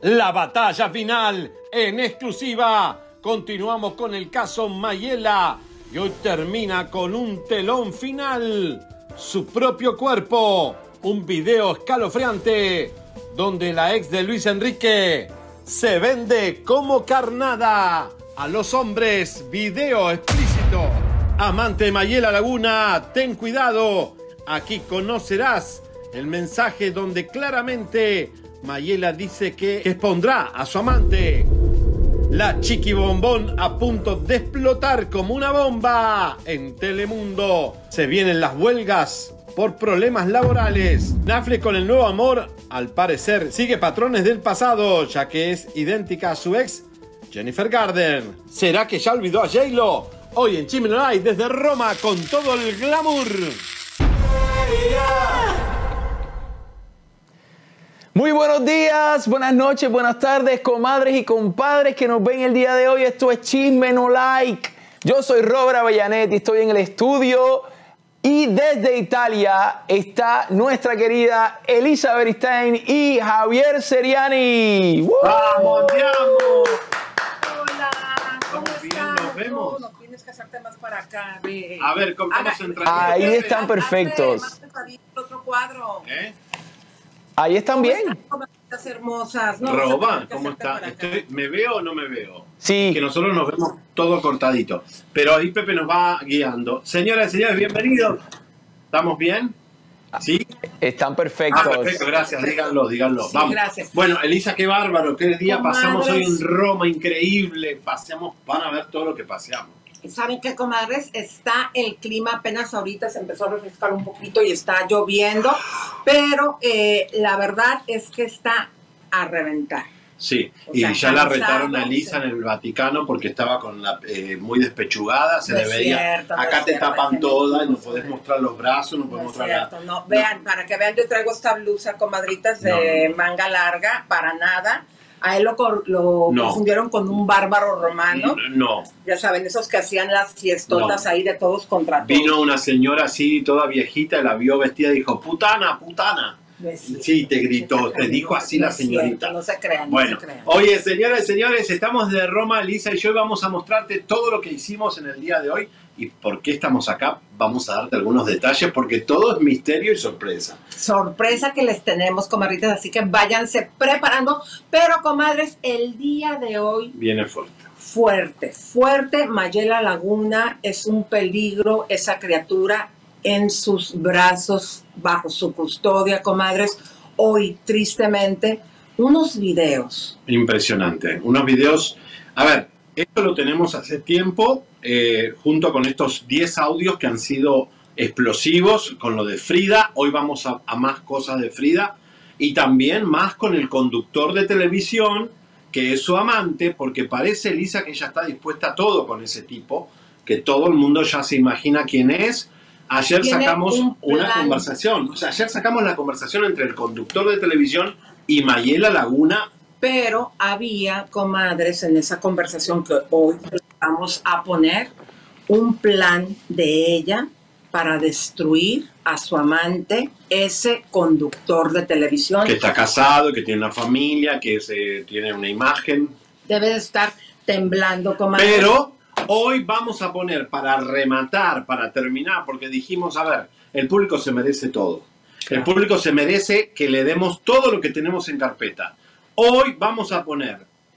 La batalla final en exclusiva. Continuamos con el caso Mayela y hoy termina con un telón final. Su propio cuerpo. Un video escalofriante donde la ex de Luis Enrique se vende como carnada a los hombres. Video explícito. Amante de Mayela Laguna, ten cuidado. Aquí conocerás el mensaje donde claramente Mayela dice que expondrá a su amante. La Chiqui Bombón a punto de explotar como una bomba en Telemundo. Se vienen las huelgas por problemas laborales. Netflix con el nuevo amor, al parecer, sigue patrones del pasado, ya que es idéntica a su ex, Jennifer Garner. ¿Será que ya olvidó a J-Lo? Hoy en Chisme No Hay, desde Roma, con todo el glamour. Muy buenos días, buenas noches, buenas tardes, comadres y compadres que nos ven el día de hoy. Esto es Chisme No Like. Yo soy Robert Avellanetti, estoy en el estudio y desde Italia está nuestra querida Elisa Beristain y Javier Seriani. ¡Vamos, andiamo! Hola, ¿cómo están? Nos vemos. No tienes que hacerte más para acá. A ver, ¿cómo estamos entrando? Ahí están perfectos. Más pesadito, otro cuadro. Ahí están bien. Las hermosas. No, Roba, ¿cómo está? ¿Me veo o no me veo? Sí. Que nosotros nos vemos todo cortadito. Pero ahí Pepe nos va guiando. Señoras y señores, bienvenidos. ¿Estamos bien? ¿Sí? Están perfectos. Perfecto, gracias. Díganlo. Sí, Vamos. gracias. Bueno, Elisa, qué bárbaro. Qué día pasamos hoy Comadres. en Roma. Increíble. Van a ver todo lo que paseamos. ¿Saben qué, comadres? Está el clima, apenas ahorita se empezó a refrescar un poquito y está lloviendo, pero la verdad es que está a reventar. Sí, O y sea, ya la cansado, retaron a Elisa sí. en el Vaticano porque estaba con la muy despechugada, se No le es veía. cierto, no Acá es te cierto, tapan es que toda y no no podés mostrar los brazos, no podés No es mostrar cierto, nada. no. Vean, para que vean, yo traigo esta blusa, comadritas, de manga larga, para nada. A él lo No. confundieron con un bárbaro romano. No, Ya saben, esos que hacían las fiestotas No. ahí de todos contra todos. vino una señora así, toda viejita, la vio vestida y dijo, putana, putana. No es cierto. Sí, te gritó, No se te crean, dijo así no la es cierto, señorita. No se crean, Bueno, no se crean. oye, señoras y señores, estamos de Roma, Elisa y yo, y vamos a mostrarte todo lo que hicimos en el día de hoy y por qué estamos acá. Vamos a darte algunos detalles porque todo es misterio y sorpresa. Sorpresa que les tenemos, comadritas, así que váyanse preparando. Pero, comadres, el día de hoy, Viene fuerte. fuerte, Mayela Laguna es un peligro, esa criatura en sus brazos, bajo su custodia, comadres. Hoy, tristemente, unos videos. Impresionante. Unos videos. A ver, esto lo tenemos hace tiempo, junto con estos 10 audios que han sido explosivos con lo de Frida. Hoy vamos a más cosas de Frida. Y también más con el conductor de televisión, que es su amante, porque parece, Elisa, que ella está dispuesta a todo con ese tipo, que todo el mundo ya se imagina quién es. Ayer Tiene sacamos un una plan. conversación. O sea, ayer sacamos la conversación entre el conductor de televisión y Mayela Laguna. Pero había, comadres, en esa conversación que hoy vamos a poner, un plan de ella para destruir a su amante, ese conductor de televisión. Que está casado, que tiene una familia, que tiene una imagen. Debe de estar temblando, comadre. Pero hoy vamos a poner, para rematar, para terminar, porque dijimos, a ver, el público se merece todo. El público se merece que le demos todo lo que tenemos en carpeta. Hoy vamos a poner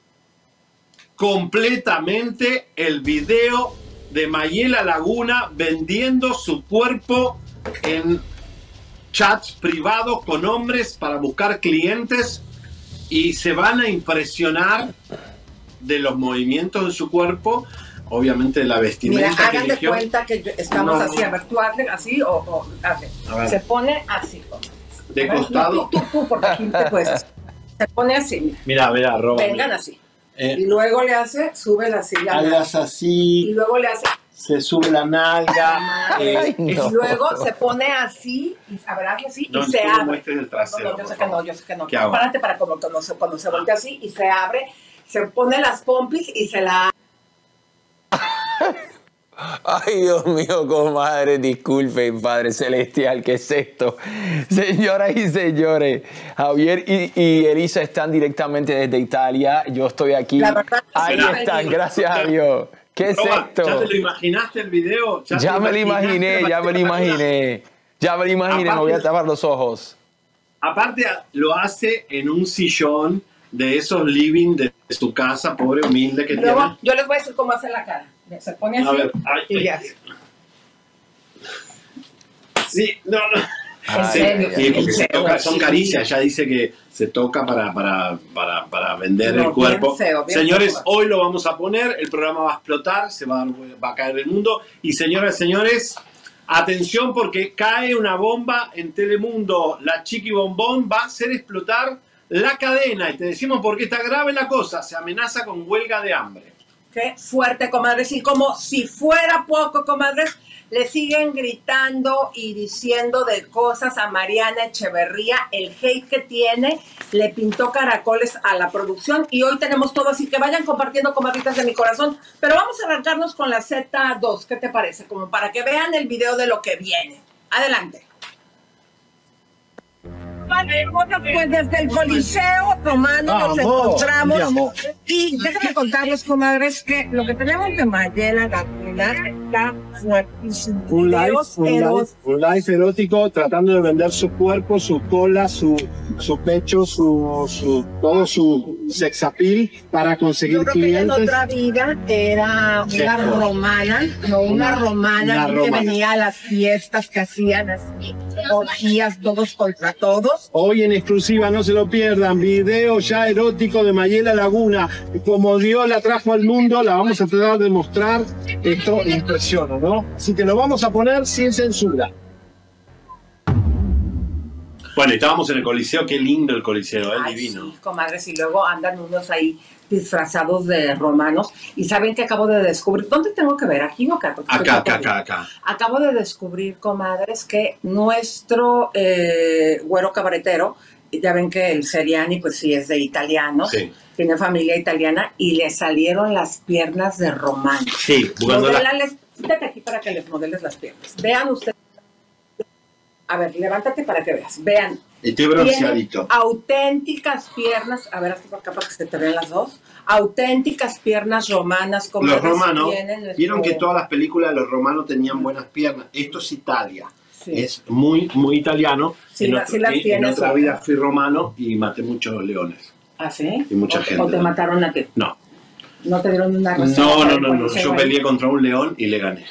completamente el video de Mayela Laguna vendiendo su cuerpo en chats privados con hombres para buscar clientes y se van a impresionar de los movimientos de su cuerpo, obviamente de la Mira, vestimenta que hagan de eligió. cuenta que estamos No. así, a ver, tú hazle así o hazle. A ver. Se pone así. De A ver, costado. no, tú, porque aquí te puedes. Se pone así, mira. Mira, Roba. Vengan así. Y luego le hace, sube la silla. Hagas Y así, luego le hace. se sube la nalga. Ay, Y no. luego se pone así, y a ver, hazle así, No, y se tú no abre. muestres el trasero, No, yo por sé que favor. no, yo sé que no. ¿Qué hago? Párate para como cuando se voltea así y se abre, se pone las pompis y se la... Ay, Dios mío, comadre, disculpen, Padre Celestial, ¿qué es esto? Señoras y señores, Javier y Elisa están directamente desde Italia. Yo estoy aquí. La verdad, Ahí sí, están, gracias a Dios. ¿Qué es Roba, esto? ¿ya te lo imaginaste el video? Ya me lo imaginé, ya me lo imaginé. Ya me lo imaginé, me voy a tapar los ojos. Aparte, lo hace en un sillón de esos living de su casa, pobre humilde que Luego, tiene. yo les voy a decir cómo hace la cara. Se pone así A ver, y le hace. Sí, no. En Sí, serio, sí, porque en se serio, toca, son sí. caricias, ya dice que se toca para vender No, el cuerpo. bien feo, bien Señores, feo. hoy lo vamos a poner, el programa va a explotar, va a caer el mundo. Y señoras y señores, atención porque cae una bomba en Telemundo. La Chiqui Bombón va a hacer explotar la cadena. Y te decimos por qué está grave la cosa. Se amenaza con huelga de hambre. Qué fuerte, comadres. Y como si fuera poco, comadres, le siguen gritando y diciendo de cosas a Mariana Echeverría. El hate que tiene le pintó caracoles a la producción. Y hoy tenemos todo, así que vayan compartiendo, comadritas de mi corazón. Pero vamos a arrancarnos con la Z2. ¿Qué te parece? Como para que vean el video de lo que viene. Adelante. Pues desde el Coliseo Romano nos encontramos y déjenme contarles, comadres, que lo que tenemos de Mayela Laguna está fuertísimo. Un Videos eróticos. live erótico tratando de vender su cuerpo, su cola, su pecho, todo su sex appeal para conseguir Yo creo que ella en clientes. otra vida era una romana, no una romana Una que romana. venía a las fiestas que hacían así, orgías todos contra todos. Hoy en exclusiva, no se lo pierdan, video ya erótico de Mayela Laguna. Como Dios la trajo al mundo, la vamos a tratar de mostrar. Esto impresiona, ¿no? Así que lo vamos a poner sin censura. Bueno, estábamos en el Coliseo, qué lindo el Coliseo, Ay, divino. sí, comadres, y luego andan unos ahí disfrazados de romanos. Y saben que acabo de descubrir, ¿dónde tengo que ver? ¿Aquí o acá? Porque estoy Acá. perdida. Acabo de descubrir, comadres, que nuestro güero cabaretero, ya ven que el Seriani, pues sí, es de italianos, Sí. tiene familia italiana, y le salieron las piernas de romano. Sí, jugando la... Siéntate aquí para que les modeles las piernas. Vean ustedes. A ver, levántate para que veas. Vean. Estoy Tiene bronceadito. auténticas piernas, a ver, así por acá para que se te vean las dos. Auténticas piernas romanas. Como Los romanos, tienen nuestro- vieron que todas las películas de los romanos tenían buenas piernas. Esto es Italia. Sí. Es muy, muy italiano. Sí, sí las en tienes, otra ¿no? vida fui romano y maté muchos leones. ¿Ah, sí? Y mucha ¿O gente. te mataron a ti? No. ¿No te dieron una receta? No. Yo peleé contra un león y le gané.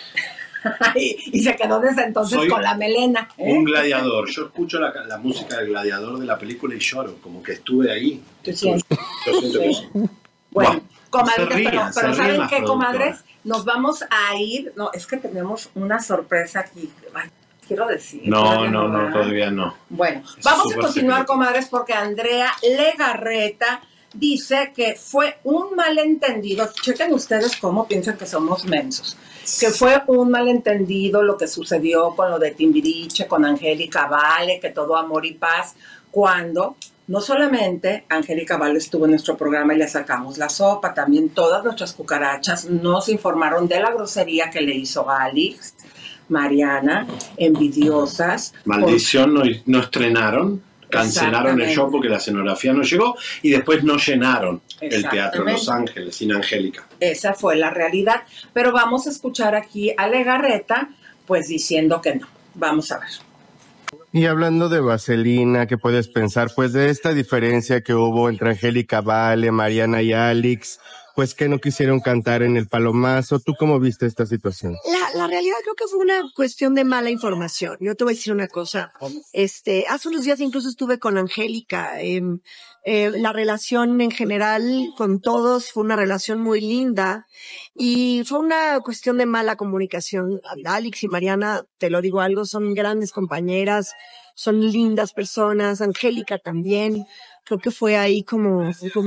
Y se quedó desde entonces Soy con la melena. ¿eh? Un gladiador. Yo escucho la música del gladiador de la película y lloro, como que estuve ahí. Tú sientes. Yo siento que sí. Bueno, Bueno, comadres, se ríen, pero se ¿saben ríen las qué, comadres? productoras. Nos vamos a ir. No, es que tenemos una sorpresa aquí. Ay, quiero decir. No, todavía no. Bueno, Es vamos a súper continuar, secreto. comadres, porque Andrea Legarreta dice que fue un malentendido. Chequen ustedes cómo piensan que somos mensos. Que fue un malentendido lo que sucedió con lo de Timbiriche, con Angélica Vale, que todo amor y paz, cuando no solamente Angélica Vale estuvo en nuestro programa y le sacamos la sopa, también todas nuestras cucarachas nos informaron de la grosería que le hizo a Alex, Mariana, envidiosas. Maldición, no estrenaron, cancelaron el Exactamente. show porque la escenografía no llegó y después no llenaron el teatro en Los Exactamente. Ángeles sin Angélica. Esa fue la realidad. Pero vamos a escuchar aquí a Legarreta, pues diciendo que no. Vamos a ver. Y hablando de Vaselina, ¿qué puedes pensar? Pues de esta diferencia que hubo entre Angélica Vale, Mariana y Alex, pues que no quisieron cantar en el Palomazo. ¿Tú cómo viste esta situación? La realidad creo que fue una cuestión de mala información. Yo te voy a decir una cosa. Hace unos días incluso estuve con Angélica. La relación en general con todos fue una relación muy linda y fue una cuestión de mala comunicación. Alex y Mariana, te lo digo algo, son grandes compañeras, son lindas personas. Angélica también. Creo que fue ahí como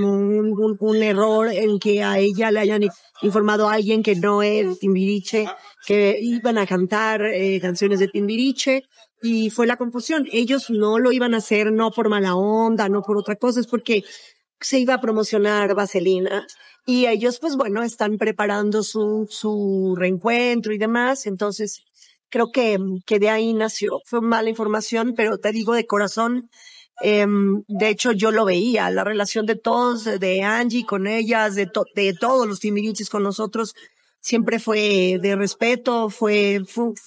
un error en que a ella le hayan informado a alguien que no es Timbiriche, que iban a cantar canciones de Timbiriche, y fue la confusión. Ellos no lo iban a hacer, no por mala onda, no por otra cosa, es porque se iba a promocionar Vaselina. Y ellos, pues bueno, están preparando su reencuentro y demás. Entonces, creo que de ahí nació. Fue mala información, pero te digo de corazón. De hecho, yo lo veía, la relación de todos, de Angie con ellas, de todos los Timbirichis con nosotros, siempre fue de respeto, fue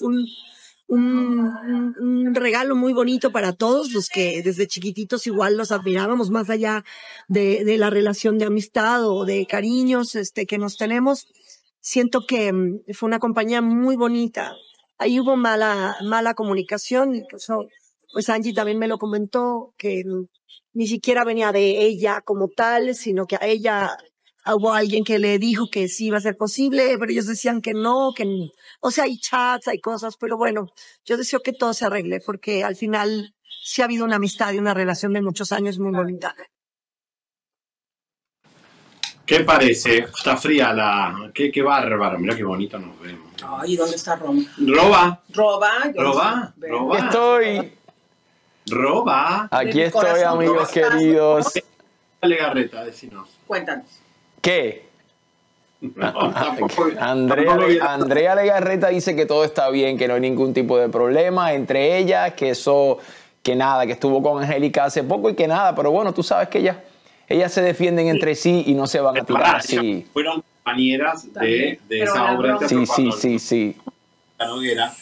un regalo muy bonito para todos los que desde chiquititos igual los admirábamos, más allá de la relación de amistad o de cariños que nos tenemos. Siento que fue una compañía muy bonita. Ahí hubo mala comunicación, incluso pues Angie también me lo comentó, que ni siquiera venía de ella como tal, sino que a ella hubo alguien que le dijo que sí iba a ser posible, pero ellos decían que no, o sea, hay chats, hay cosas, pero bueno, yo deseo que todo se arregle, porque al final sí ha habido una amistad y una relación de muchos años muy bonita. ¿Qué parece? Está fría Qué bárbaro, mira qué bonito nos vemos. Ay, ¿dónde está Roma? Roba. Estoy. Roba. Aquí estoy, amigos queridos. Legarreta, decinos. Cuéntanos. ¿Qué? No, tampoco. Andrea Legarreta dice que todo está bien, que no hay ningún tipo de problema entre ellas, que nada, que estuvo con Angélica hace poco y que nada, pero bueno, tú sabes que ellas se defienden entre sí y no se van a tirar así. Fueron compañeras de esa obra. Sí. La Noguera.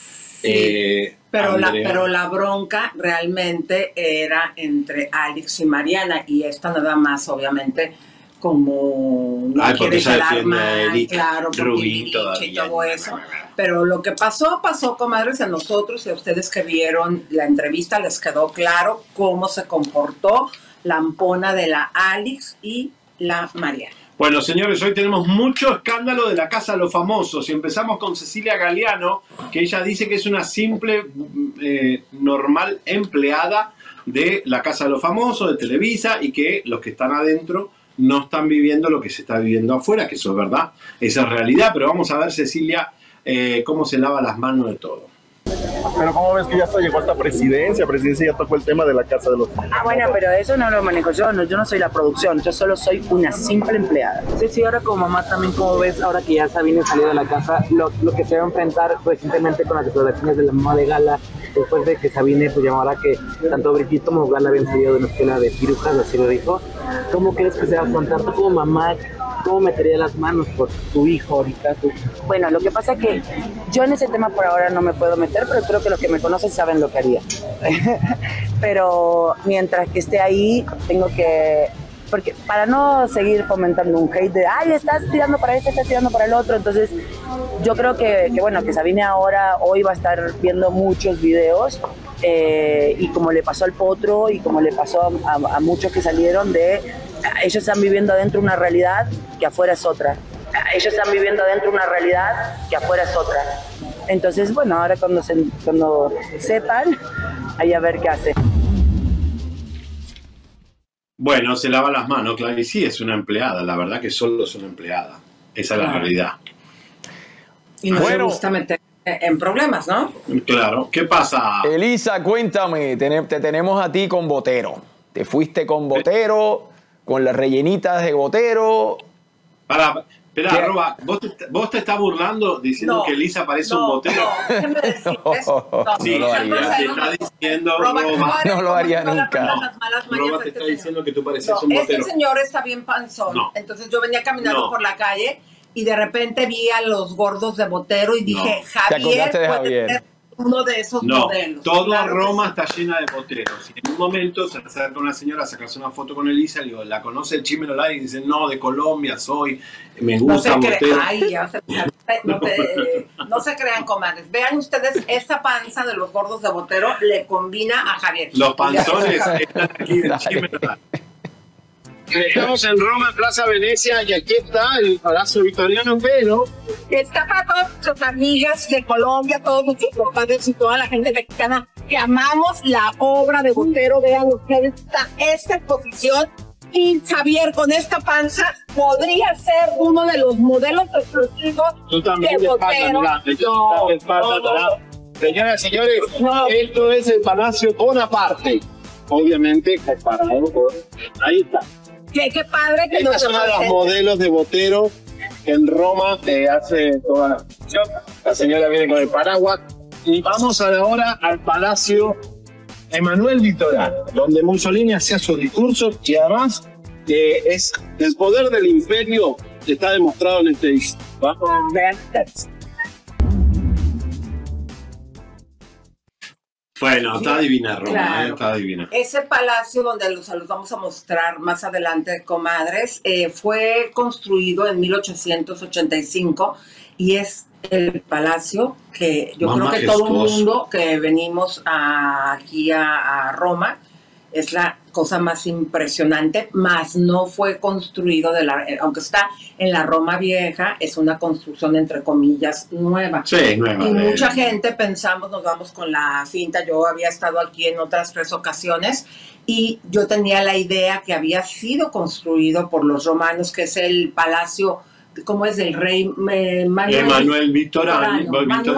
Pero la bronca realmente era entre Alex y Mariana, y esta nada más, obviamente, como no quiere quedar mal, claro, Rubín y todo eso. Pero lo que pasó, comadres, a nosotros y a ustedes que vieron la entrevista les quedó claro cómo se comportó la ampona de la Alex y la Mariana. Bueno, señores, hoy tenemos mucho escándalo de la Casa de los Famosos y empezamos con Cecilia Galeano, que ella dice que es una simple, normal empleada de la Casa de los Famosos, de Televisa, y que los que están adentro no están viviendo lo que se está viviendo afuera, que eso es verdad, esa es realidad, pero vamos a ver, Cecilia, cómo se lava las manos de todo. Pero ¿cómo ves que ya se llegó hasta presidencia? Presidencia ya tocó el tema de la Casa de los Famosos. Bueno, pero eso no lo manejo yo no soy la producción, yo solo soy una simple empleada. Sí, ahora como mamá también, ¿cómo ves ahora que ya Sabine salió de la casa, lo que se va a enfrentar recientemente con las declaraciones de la mamá de Gala, después de que Sabine pues llamara que tanto Brigitte como Gala habían salido de una escuela de pirujas, así lo dijo? ¿Cómo crees que se va a afrontar tú como mamá? ¿Cómo metería las manos por tu hijo ahorita? Bueno, lo que pasa es que yo en ese tema por ahora no me puedo meter, pero creo que los que me conocen saben lo que haría. Pero mientras que esté ahí, tengo que... Porque para no seguir fomentando un hate de, ay, estás tirando para este, estás tirando para el otro, entonces yo creo que Sabine hoy va a estar viendo muchos videos, y como le pasó al Potro y como le pasó a muchos que salieron ellos están viviendo adentro una realidad que afuera es otra. Entonces, bueno, ahora cuando sepan, ahí a ver qué hace. Bueno, se lava las manos, claro, y sí, es una empleada, la verdad que solo es una empleada. Esa es la realidad. Y no se gusta meter en problemas, ¿no? Claro. ¿Qué pasa? Elisa, cuéntame, te tenemos a ti con Botero. Te fuiste con Botero, con las rellenitas de Botero. Espera, Roba, ¿vos te estás burlando diciendo que Elisa parece un botero? No lo haría. Te está diciendo, Roba. No lo haría nunca. Roba te está diciendo que tú parecías un botero. Este señor está bien panzón. Entonces yo venía caminando por la calle y de repente vi a los gordos de Botero y dije, Javier puede ser uno de esos modelos. Toda Roma está llena de boteros. Y en un momento se acerca una señora a sacarse una foto con Elisa, y digo, ¿la conoce el Chisme No Like? Y dice, no, de Colombia soy, me gusta Botero. No se crean, comadres. Vean ustedes, esta panza de los gordos de Botero le combina a Javier. Los panzones están aquí del Chisme No Like. Estamos en Roma, Plaza Venecia, y aquí está el Palacio Victoriano, pero está para todas nuestras amigas de Colombia, todos nuestros compadres y toda la gente mexicana que amamos la obra de Botero. Vean ustedes esta exposición, y Javier con esta panza podría ser uno de los modelos exclusivos de Botero. Señoras y señores, esto es el Palacio Bonaparte, obviamente comparado con... Ahí está. Qué padre que Estas son las modelos de Botero que en Roma hace toda la función. La señora viene con el paraguas. Y vamos ahora al Palacio Emanuel Vittorino, donde Mussolini hacía sus discursos y además es el poder del imperio que está demostrado en este disco. Vamos a ver. Bueno, está divina Roma, Claro. está divina. Ese palacio donde los vamos a mostrar más adelante, comadres, fue construido en 1885 y es el palacio que yo Más creo que todo el majestuoso. mundo que venimos aquí a Roma es la cosa más impresionante, más no fue construido, aunque está en la Roma vieja, es una construcción entre comillas nueva. Sí, nueva. Y mucha gente pensamos, nos vamos con la finta. Yo había estado aquí en otras 3 ocasiones y yo tenía la idea que había sido construido por los romanos, que es el palacio, ¿cómo es? Del rey Emanuel Vittoriano.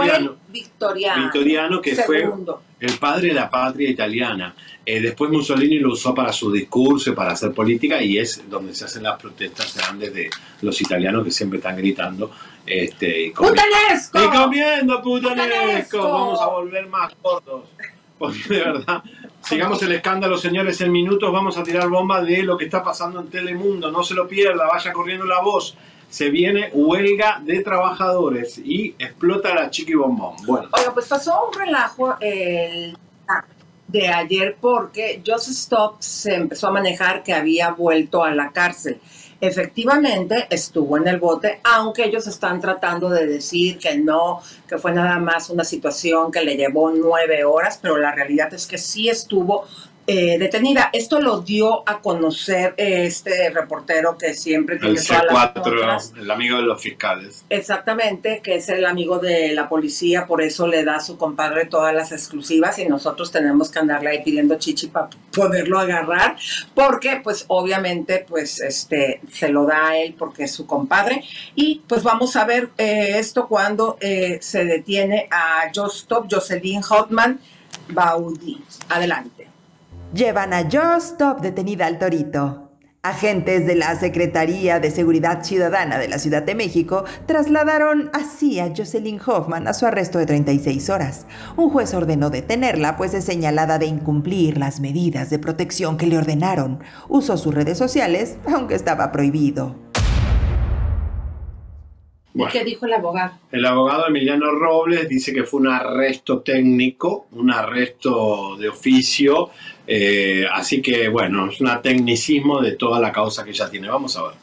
Vittoriano, que segundo. fue el padre de la patria italiana. Después Mussolini lo usó para su discurso, para hacer política, y es donde se hacen las protestas grandes de los italianos que siempre están gritando. ¡Putanesco! ¡Y comiendo putanesco! ¡Putanesco! Vamos a volver más gordos. Porque de verdad, sigamos el escándalo, señores. En minutos vamos a tirar bomba de lo que está pasando en Telemundo. No se lo pierda, vaya corriendo la voz. Se viene huelga de trabajadores y explota la Chiqui Bombón. Bueno. Oiga, pues pasó un relajo de ayer porque Just Stop se empezó a manejar que había vuelto a la cárcel. Efectivamente estuvo en el bote, aunque ellos están tratando de decir que no, que fue nada más una situación que le llevó 9 horas, pero la realidad es que sí estuvo detenida. Esto lo dio a conocer este reportero que siempre tiene El todas las C4, notas. el amigo de los fiscales. Exactamente, que es el amigo de la policía, por eso le da a su compadre todas las exclusivas y nosotros tenemos que andarle ahí pidiendo chichi para poderlo agarrar, porque pues obviamente pues se lo da a él porque es su compadre. Y pues vamos a ver esto cuando se detiene a Just Stop, Jocelyn Hoffman Baudí. Adelante. Llevan a Just Stop detenida al Torito. Agentes de la Secretaría de Seguridad Ciudadana de la Ciudad de México trasladaron así a Jocelyn Hoffman a su arresto de 36 horas. Un juez ordenó detenerla, pues es señalada de incumplir las medidas de protección que le ordenaron. Usó sus redes sociales, aunque estaba prohibido. Bueno, ¿Qué dijo el abogado? el abogado Emiliano Robles dice que fue un arresto técnico, un arresto de oficio, así que bueno, es un tecnicismo de toda la causa que ella tiene. Vamos a ver.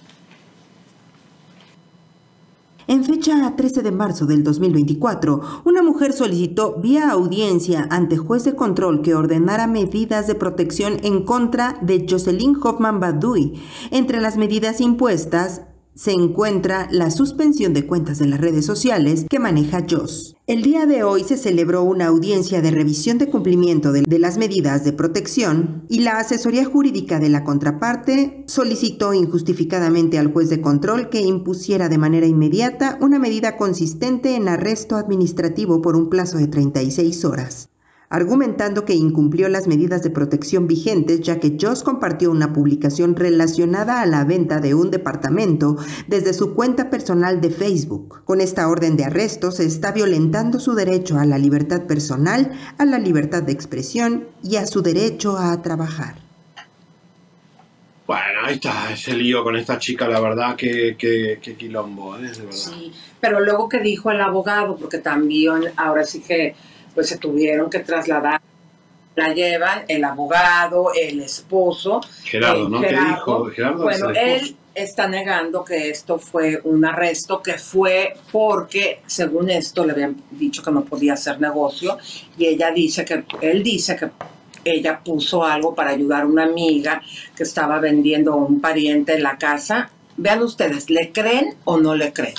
En fecha 13 de marzo del 2024, una mujer solicitó vía audiencia ante juez de control que ordenara medidas de protección en contra de Jocelyn Hoffman Baudí. Entre las medidas impuestas se encuentra la suspensión de cuentas de las redes sociales que maneja Jos. El día de hoy se celebró una audiencia de revisión de cumplimiento de las medidas de protección y la asesoría jurídica de la contraparte solicitó injustificadamente al juez de control que impusiera de manera inmediata una medida consistente en arresto administrativo por un plazo de 36 horas. Argumentando que incumplió las medidas de protección vigentes ya que Jos compartió una publicación relacionada a la venta de un departamento desde su cuenta personal de Facebook. Con esta orden de arresto se está violentando su derecho a la libertad personal, a la libertad de expresión y a su derecho a trabajar. Bueno, ahí está ese lío con esta chica, la verdad que quilombo, de verdad. Sí, pero luego que dijo el abogado, porque también ahora sí que pues se tuvieron que trasladar, la llevan el abogado, el esposo. Gerardo, ¿no? ¿Qué dijo Gerardo? Bueno, él está negando que esto fue un arresto, que fue porque, según esto, le habían dicho que no podía hacer negocio, y él dice que ella puso algo para ayudar a una amiga que estaba vendiendo a un pariente en la casa. Vean ustedes, ¿le creen o no le creen?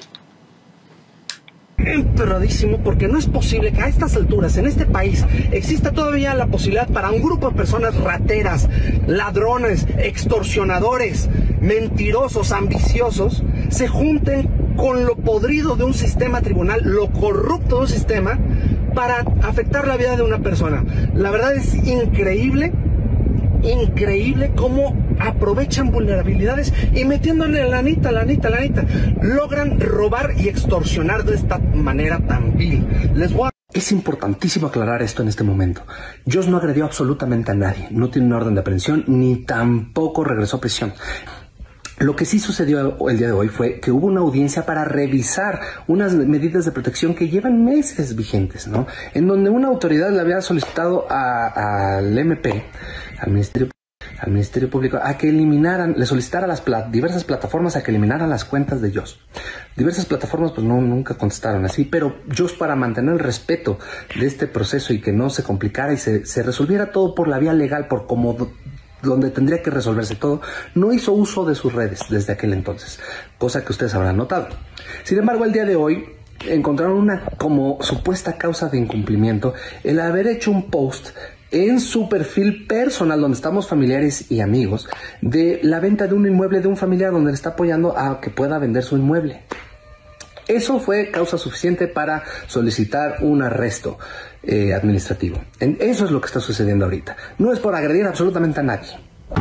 Enterradísimo, porque no es posible que a estas alturas en este país exista todavía la posibilidad para un grupo de personas rateras, ladrones, extorsionadores, mentirosos, ambiciosos, se junten con lo podrido de un sistema tribunal, lo corrupto de un sistema, para afectar la vida de una persona. La verdad es increíble increíble cómo aprovechan vulnerabilidades y metiéndole lanita, logran robar y extorsionar de esta manera tan vil. Es importantísimo aclarar esto en este momento. Joss no agredió absolutamente a nadie, no tiene una orden de aprehensión ni tampoco regresó a prisión. Lo que sí sucedió el día de hoy fue que hubo una audiencia para revisar unas medidas de protección que llevan meses vigentes, ¿no? En donde una autoridad le había solicitado al MP, al Ministerio Público, a que eliminaran, le solicitara a las diversas plataformas a que eliminaran las cuentas de Joss. Diversas plataformas pues nunca contestaron así, pero Joss, para mantener el respeto de este proceso y que no se complicara y se resolviera todo por la vía legal, por como donde tendría que resolverse todo, no hizo uso de sus redes desde aquel entonces, cosa que ustedes habrán notado. Sin embargo, el día de hoy encontraron una como supuesta causa de incumplimiento el haber hecho un post en su perfil personal, donde estamos familiares y amigos, de la venta de un inmueble de un familiar donde le está apoyando a que pueda vender su inmueble. Eso fue causa suficiente para solicitar un arresto administrativo. Eso es lo que está sucediendo ahorita. No es por agredir absolutamente a nadie.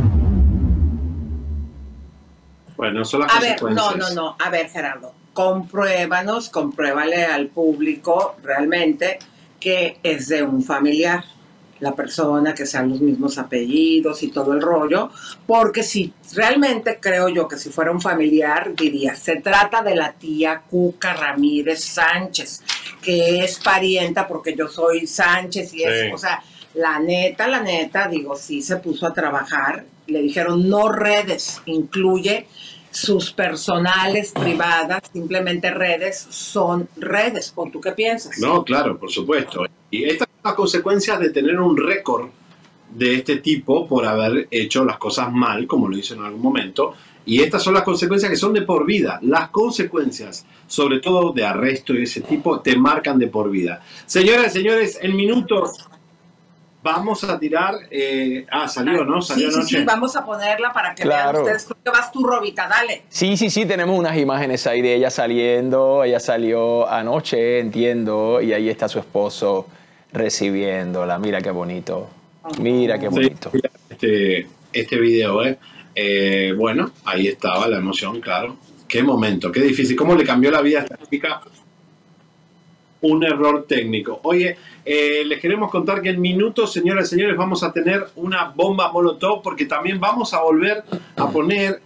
Bueno, son las consecuencias. No. A ver, Gerardo, compruébale al público realmente que es de un familiar, la persona, que sean los mismos apellidos y todo el rollo, porque si realmente creo yo que si fuera un familiar, diría, se trata de la tía Cuca Ramírez Sánchez, que es parienta porque yo soy Sánchez y es, o sea, la neta, digo, sí se puso a trabajar, le dijeron no redes, incluye sus personales, privadas, simplemente redes son redes. ¿O tú qué piensas? No, claro, por supuesto. Y estas son las consecuencias de tener un récord de este tipo por haber hecho las cosas mal, como lo hizo en algún momento. Y estas son las consecuencias que son de por vida. Las consecuencias, sobre todo de arresto y ese tipo, te marcan de por vida. Señoras y señores, en minutos vamos a tirar... salió, ¿no? Salió anoche. Sí, vamos a ponerla para que vean ustedes. Creo que vas tú, Robita, dale. Sí, tenemos unas imágenes ahí de ella saliendo. Ella salió anoche, entiendo, y ahí está su esposo recibiéndola. Mira qué bonito. Mira qué bonito. Sí, este video, bueno, ahí estaba la emoción, claro. Qué momento, qué difícil. ¿Cómo le cambió la vida a esta chica? Un error técnico. Oye, les queremos contar que en minutos, señoras y señores, vamos a tener una bomba molotov, porque también vamos a volver a poner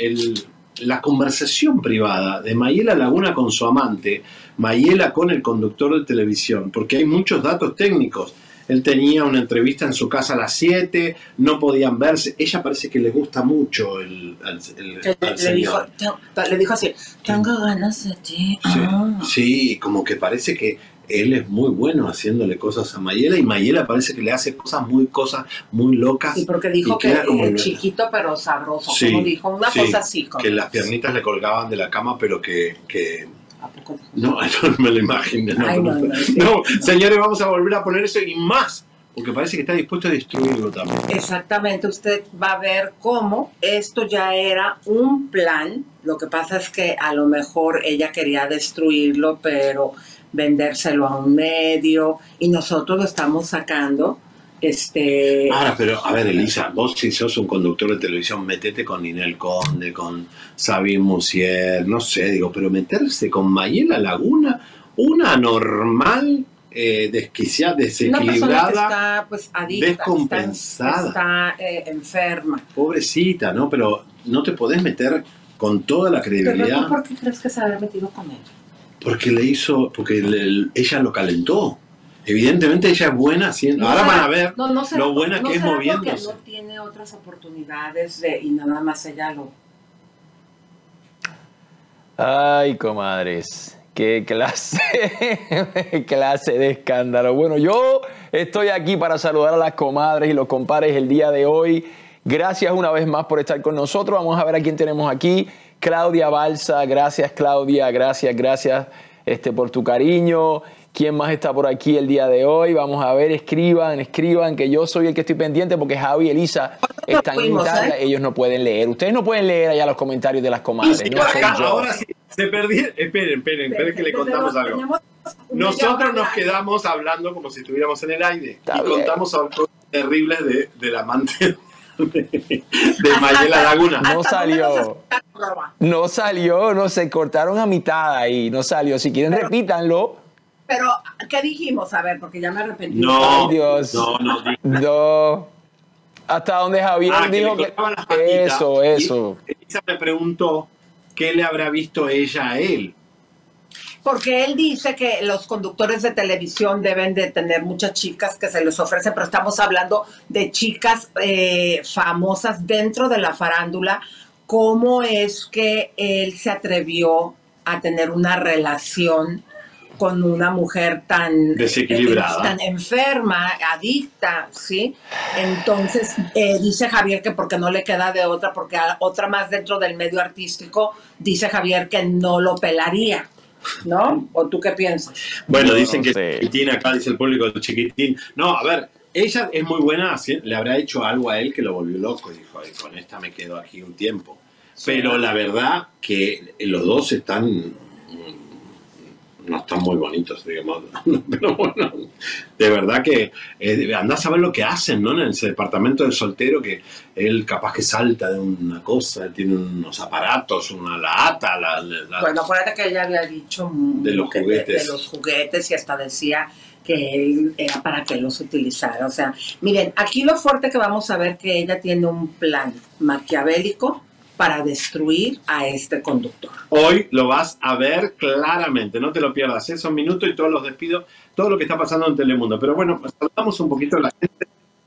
la conversación privada de Mayela Laguna con su amante, Mayela con el conductor de televisión, porque hay muchos datos técnicos. Él tenía una entrevista en su casa a las 7, no podían verse. Ella parece que le gusta mucho al señor. Le dijo así, tengo ganas de ti. Sí, como que parece que él es muy bueno haciéndole cosas a Mayela, y Mayela parece que le hace cosas muy locas. Sí, porque dijo que chiquito pero sabroso. Sí, como dijo, una cosa así. Como que las piernitas le colgaban de la cama, pero que no me lo imagino. No, señores, vamos a volver a poner eso y más, porque parece que está dispuesto a destruirlo también. Exactamente, usted va a ver cómo esto ya era un plan. Lo que pasa es que a lo mejor ella quería destruirlo, pero vendérselo a un medio, y nosotros lo estamos sacando. Ahora, pero a ver, Elisa, vos si sos un conductor de televisión, metete con Ninel Conde, con Sabine Musier, no sé, digo, pero meterse con Mayela Laguna, una normal, desquiciada, desequilibrada, una persona que está pues adicta, descompensada, está enferma. Pobrecita, ¿no? Pero no te podés meter con toda la credibilidad. ¿Pero por qué crees que se había metido con ella? Porque ella lo calentó. Evidentemente ella es buena haciendo. Ahora van a ver lo buena que es moviéndose. No tiene otras oportunidades y nada más ella lo. Ay, comadres, qué clase de escándalo. Bueno, yo estoy aquí para saludar a las comadres y los compadres el día de hoy. Gracias una vez más por estar con nosotros. Vamos a ver a quién tenemos aquí. Claudia Balsa, gracias Claudia, gracias por tu cariño. ¿Quién más está por aquí el día de hoy? Vamos a ver, escriban, que yo soy el que estoy pendiente, porque Javi y Elisa están en Italia, ellos no pueden leer. Ustedes no pueden leer allá los comentarios de las comadres. Sí, no acá, ahora sí, se perdieron. Esperen que le contamos algo. Nosotros nos quedamos hablando como si estuviéramos en el aire. Contamos cosas terribles del amante Mayela Laguna. No salió. No salió, no se cortaron a mitad ahí, no salió. Si quieren, repítanlo. Pero, ¿qué dijimos? A ver, porque ya me arrepentí. No, Ay, Dios. No. Hasta donde Javier dijo que... Eso. Elisa me preguntó qué le habrá visto ella a él. Porque él dice que los conductores de televisión deben de tener muchas chicas que se les ofrecen, pero estamos hablando de chicas famosas dentro de la farándula. ¿Cómo es que él se atrevió a tener una relación con una mujer tan desequilibrada, tan enferma, adicta, ¿sí? Entonces, dice Javier que porque no le queda de otra, porque a otra más dentro del medio artístico, dice Javier que no lo pelaría, ¿no? ¿O tú qué piensas? Bueno, dicen que Chiquitín, acá dice el público de Chiquitín. No, a ver, ella es muy buena, le habrá hecho algo a él que lo volvió loco y dijo, ay, con esta me quedo aquí un tiempo. Sí. Pero la verdad que los dos no están muy bonitos, digamos. Pero bueno, de verdad que andás a ver lo que hacen, ¿no? En ese departamento del soltero, que él capaz que salta de una cosa, tiene unos aparatos, la ata. Bueno, acuérdate que ella había dicho de los juguetes. De los juguetes, y hasta decía que él era para que los utilizara. O sea, miren, aquí lo fuerte que vamos a ver que ella tiene un plan maquiavélico para destruir a este conductor. Hoy lo vas a ver claramente, no te lo pierdas, esos minutos y todos los despidos, todo lo que está pasando en Telemundo. Pero bueno, saludamos un poquito a la gente.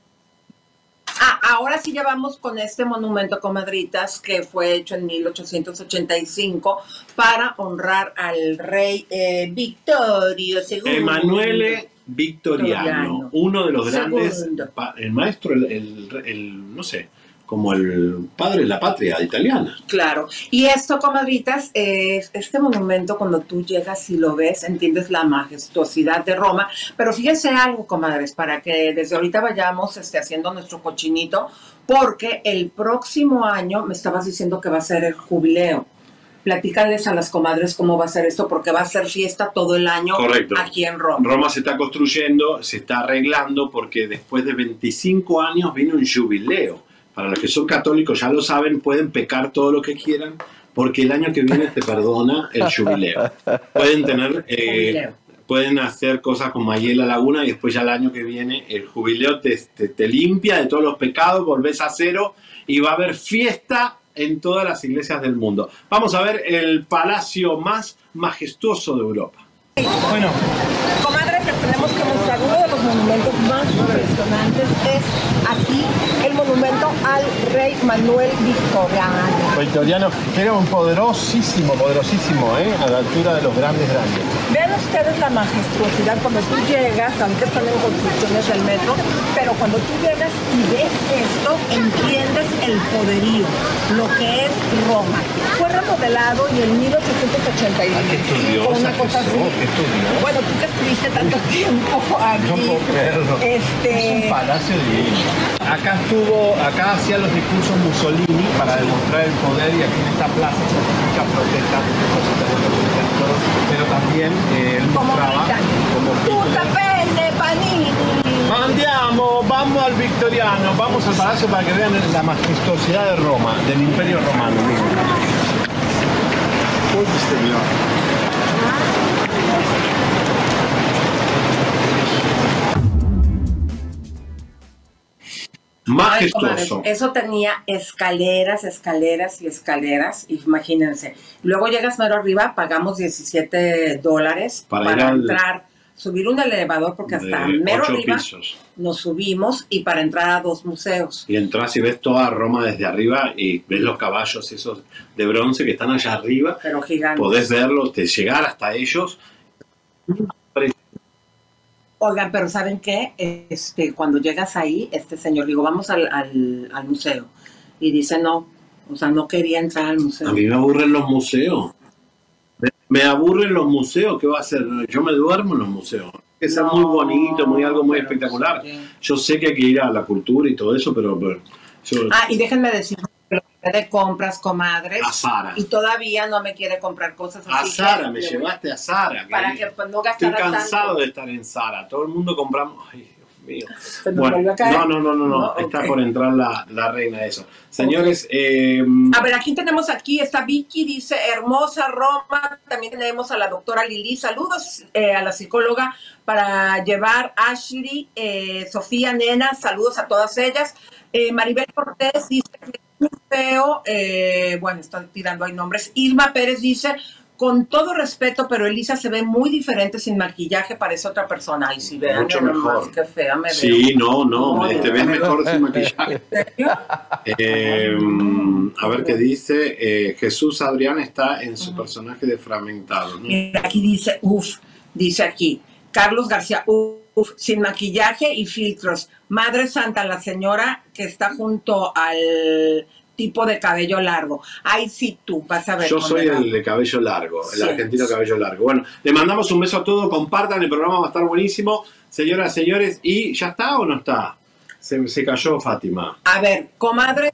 Ahora sí ya vamos con este monumento, comadritas, que fue hecho en 1885 para honrar al rey Victorio II. Emanuele Victoriano, uno de los grandes, el maestro, no sé, como el padre de la patria italiana. Claro. Y esto, comadritas, este monumento, cuando tú llegas y lo ves, entiendes la majestuosidad de Roma. Pero fíjense algo, comadres, para que desde ahorita vayamos haciendo nuestro cochinito, porque el próximo año me estabas diciendo que va a ser el jubileo. Platícales a las comadres cómo va a ser esto, porque va a ser fiesta todo el año. Correcto. Aquí en Roma. Roma se está construyendo, se está arreglando, porque después de 25 años viene un jubileo. Para los que son católicos ya lo saben, pueden pecar todo lo que quieran, porque el año que viene te perdona el jubileo. Pueden tener, pueden hacer cosas con Mayela Laguna y después ya el año que viene el jubileo te limpia de todos los pecados, volvés a cero y va a haber fiesta en todas las iglesias del mundo. Vamos a ver el palacio más majestuoso de Europa. Bueno, comadres, les tenemos que mostrar uno de los monumentos más impresionantes. Es aquí el monumento al rey Manuel Victoriano, que era un poderosísimo, a la altura de los grandes. Vean ustedes la majestuosidad cuando tú llegas, aunque están en construcciones del metro, pero cuando tú llegas y ves esto, entiendes el poderío, lo que es Roma. Fue remodelado y en 1885, una cosa así. Bueno, tú que estuviste tanto tiempo aquí. No puedo creerlo. Es un palacio divino. Acá hacía los discursos Mussolini para demostrar el poder, y aquí en esta plaza se aplica protesta, pero también él mostraba como tutta pelle, panini. Vamos al Victoriano, vamos al palacio para que vean la majestuosidad de Roma, del Imperio Romano. Majestuoso. Eso tenía escaleras, imagínense. Luego llegas mero arriba, pagamos $17 para entrar, subir un elevador, porque hasta mero arriba nos subimos, y para entrar a 2 museos. Y entras y ves toda Roma desde arriba y ves los caballos esos de bronce que están allá arriba. Pero gigantes. Podés verlos, llegar hasta ellos. Oigan, pero ¿saben qué? Cuando llegas ahí, este señor, digo, vamos al museo. Y dice no, o sea, no quería entrar al museo. A mí me aburren los museos. Me aburren los museos, ¿qué va a hacer? Yo me duermo en los museos. Que sea muy bonito, algo muy espectacular. Yo sé que hay que ir a la cultura y todo eso, pero yo... y déjenme decir, de compras, comadres, a Zara. Y todavía no me quiere comprar cosas así. A Zara, me llevaste a Zara. Para que pues, no gastara tanto. Estoy cansado tanto. de estar en Zara. Todo el mundo compramos... Ay, Dios mío. Bueno, No, está okay. por entrar la reina de eso. Señores, a ver, aquí está Vicky, dice hermosa Roma. También tenemos a la doctora Lili. Saludos a la psicóloga para llevar Ashley, Sofía, Nena. Saludos a todas ellas. Maribel Cortés dice que es muy feo. Bueno, están tirando ahí nombres. Irma Pérez dice, con todo respeto, pero Elisa se ve muy diferente sin maquillaje, parece otra persona. Ay, sí, vean, mucho mejor. Qué fea me veo. Sí, te ves mejor sin maquillaje. A ver qué dice. Jesús Adrián está en su personaje de Fragmentado, ¿no? Mira, aquí dice aquí, Carlos García, sin maquillaje y filtros. Madre Santa, la señora que está junto al tipo de cabello largo. Ay, sí, tú vas a ver. Yo soy el de cabello largo, el argentino cabello largo. Bueno, le mandamos un beso a todos, compartan, el programa va a estar buenísimo. Señoras, señores, ¿y ya está o no está? Se cayó Fátima. A ver, comadres,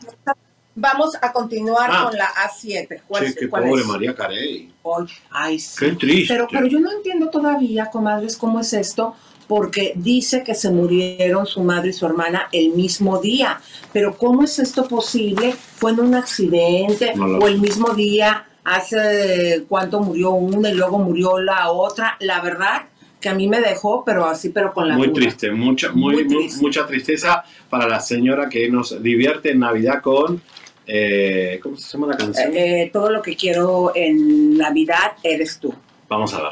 vamos a continuar con la A7. Qué pobre María Carey. Ay, sí. Qué triste. Pero yo no entiendo todavía, comadres, cómo es esto, porque dice que se murieron su madre y su hermana el mismo día. Pero ¿cómo es esto posible? ¿Fue en un accidente? ¿O el mismo día hace cuánto murió una y luego murió la otra? La verdad que a mí me dejó, pero con la muy duda. Triste, mucha tristeza para la señora que nos divierte en Navidad con... ¿cómo se llama la canción? Todo lo que quiero en Navidad eres tú. Vamos a ver.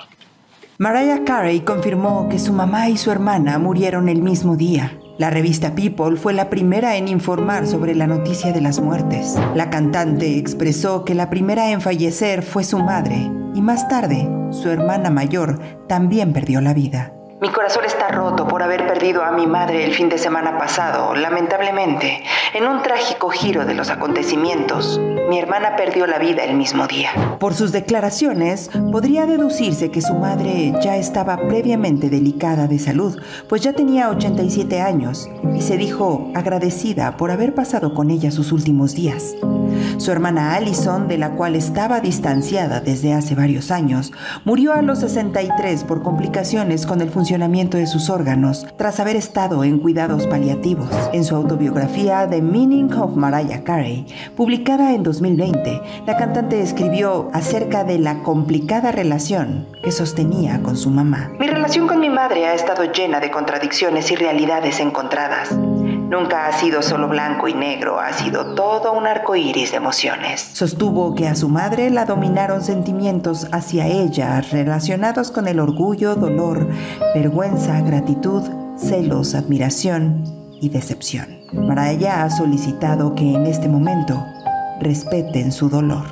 Mariah Carey confirmó que su mamá y su hermana murieron el mismo día. La revista People fue la primera en informar sobre la noticia de las muertes. La cantante expresó que la primera en fallecer fue su madre y más tarde, su hermana mayor también perdió la vida. Mi corazón está roto por haber perdido a mi madre el fin de semana pasado, lamentablemente. En un trágico giro de los acontecimientos, mi hermana perdió la vida el mismo día. Por sus declaraciones, podría deducirse que su madre ya estaba previamente delicada de salud, pues ya tenía 87 años y se dijo agradecida por haber pasado con ella sus últimos días. Su hermana Allison, de la cual estaba distanciada desde hace varios años, murió a los 63 por complicaciones con el funcionamiento de sus órganos, tras haber estado en cuidados paliativos. En su autobiografía The Meaning of Mariah Carey, publicada en 2020, la cantante escribió acerca de la complicada relación que sostenía con su mamá. Mi relación con mi madre ha estado llena de contradicciones y realidades encontradas. Nunca ha sido solo blanco y negro, ha sido todo un arco iris de emociones. Sostuvo que a su madre la dominaron sentimientos hacia ella relacionados con el orgullo, dolor, vergüenza, gratitud, celos, admiración y decepción. Mariah ha solicitado que en este momento respeten su dolor.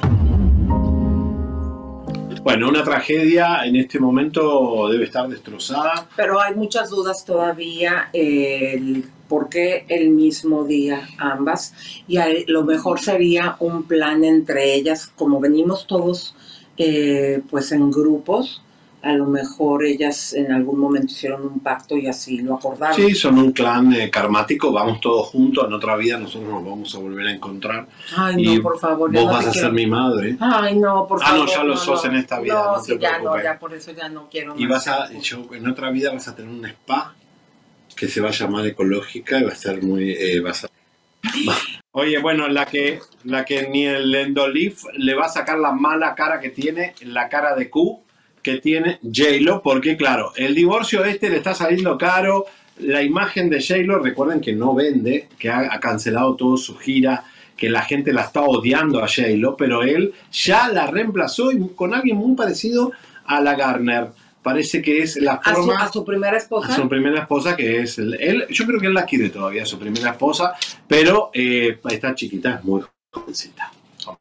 Bueno, una tragedia en este momento debe estar destrozada. Pero hay muchas dudas todavía, por qué el mismo día ambas. Y lo mejor sería un plan entre ellas, como venimos todos pues en grupos. A lo mejor ellas en algún momento hicieron un pacto y así lo acordaron. Sí, son un clan karmático, vamos todos juntos, en otra vida nosotros nos vamos a volver a encontrar. Ay, no, por favor. Vos vas a ser mi madre. Ay, no, por favor. Ah, no, ya lo sos en esta vida. No, no sí, ya no, ya por eso ya no quiero y más. En otra vida vas a tener un spa que se va a llamar Ecológica y va a ser muy... Oye, bueno, la que ni el Endolif le va a sacar la mala cara que tiene, la cara de Q que tiene J-Lo, porque claro, el divorcio le está saliendo caro, la imagen de J-Lo, recuerden que no vende, que ha cancelado toda su gira, que la gente la está odiando a J-Lo, pero él ya la reemplazó con alguien muy parecido a la Garner. Parece que es la forma... ¿A su primera esposa? A su primera esposa, que es él. Yo creo que él la quiere todavía, su primera esposa, pero está chiquita, es muy jovencita.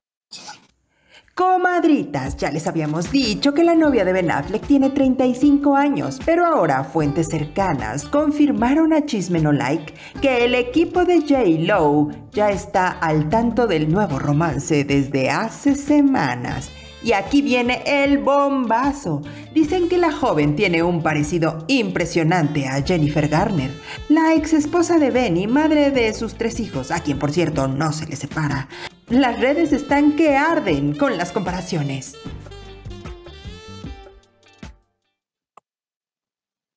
Comadritas, ya les habíamos dicho que la novia de Ben Affleck tiene 35 años, pero ahora fuentes cercanas confirmaron a Chisme No Like que el equipo de J-Lo ya está al tanto del nuevo romance desde hace semanas. Y aquí viene el bombazo. Dicen que la joven tiene un parecido impresionante a Jennifer Garner, la ex esposa de Ben y madre de sus 3 hijos, a quien por cierto no se le separa. Las redes están que arden con las comparaciones.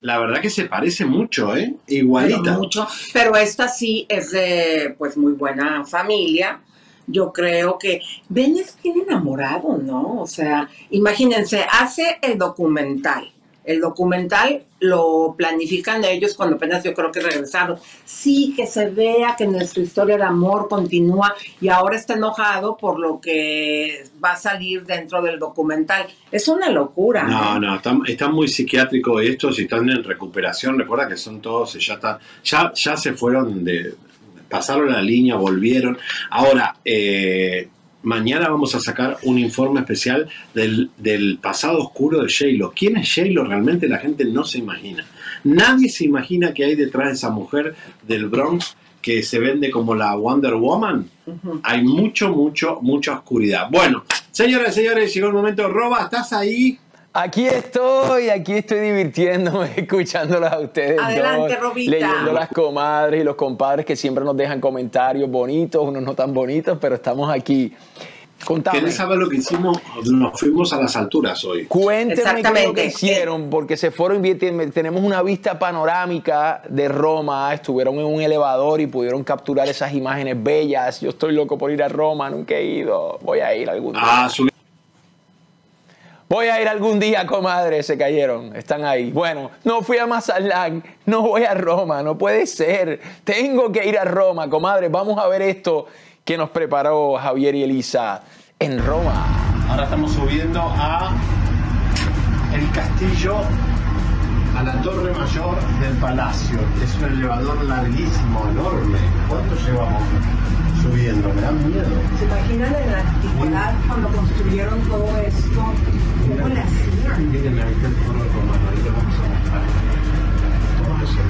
La verdad que se parece mucho, ¿eh? Igualita. Pero mucho, pero esta sí es de, pues, muy buena familia. Yo creo que Ben es bien enamorado, ¿no? O sea, imagínense, hace el documental. El documental lo planifican ellos cuando apenas yo creo que regresaron. Sí, que se vea que nuestra historia de amor continúa y ahora está enojado por lo que va a salir dentro del documental. Es una locura. No, están muy psiquiátricos estos y están en recuperación. Recuerda que son todos, ya se fueron pasaron la línea, volvieron. Ahora, mañana vamos a sacar un informe especial del pasado oscuro de J-Lo. ¿Quién es J-Lo? Realmente la gente no se imagina. Nadie se imagina que hay detrás de esa mujer del Bronx que se vende como la Wonder Woman. Hay mucha oscuridad. Bueno, señoras y señores, llegó el momento. Roba, ¿estás ahí? Aquí estoy divirtiéndome, escuchándolos a ustedes. Adelante, Robita. Leyendo las comadres y los compadres que siempre nos dejan comentarios bonitos, unos no tan bonitos, pero estamos aquí. Contame. ¿Querés saber lo que hicimos? Nos fuimos a las alturas hoy. Cuénteme qué es lo que hicieron, porque se fueron, tenemos una vista panorámica de Roma, estuvieron en un elevador y pudieron capturar esas imágenes bellas. Yo estoy loco por ir a Roma, nunca he ido, voy a ir algún día. Voy a ir algún día, comadre, se cayeron, están ahí. Bueno, no fui a Mazatlán, no voy a Roma, no puede ser. Tengo que ir a Roma, comadre. Vamos a ver esto que nos preparó Javier y Elisa en Roma. Ahora estamos subiendo a el castillo, a la torre mayor del palacio. Es un elevador larguísimo, enorme. ¿Cuánto llevamos subiendo? Me da miedo. ¿Se imaginan en la antigüedad cuando construyeron todo esto? ¿Cómo le hacían? Miren, ahí está el foro romano, ahí le vamos a mostrar. Todo eso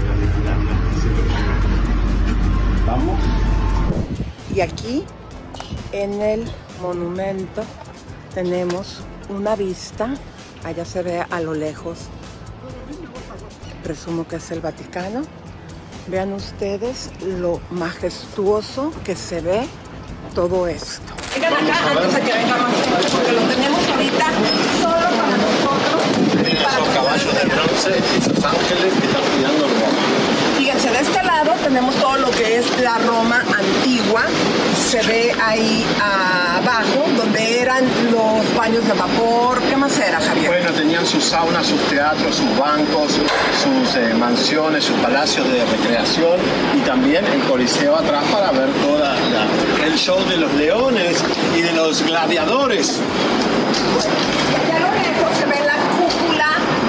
es Vamos. Y aquí, en el monumento, tenemos una vista. Allá se ve a lo lejos. Presumo que es el Vaticano. Vean ustedes lo majestuoso que se ve todo esto. Vengan acá antes de que venga más gente, porque lo tenemos ahorita solo para nosotros. Miren esos caballos de bronce y esos ángeles que están cuidando Roma. Fíjense, de este lado tenemos todo lo que es la Roma antigua. Se ve ahí abajo, donde eran los baños de vapor. ¿Qué más era, Javier? Bueno, tenían sus saunas, sus teatros, sus bancos, sus mansiones, sus palacios de recreación y también el Coliseo atrás para ver toda el show de los leones y de los gladiadores. Y allá a lo lejos se ve la cúpula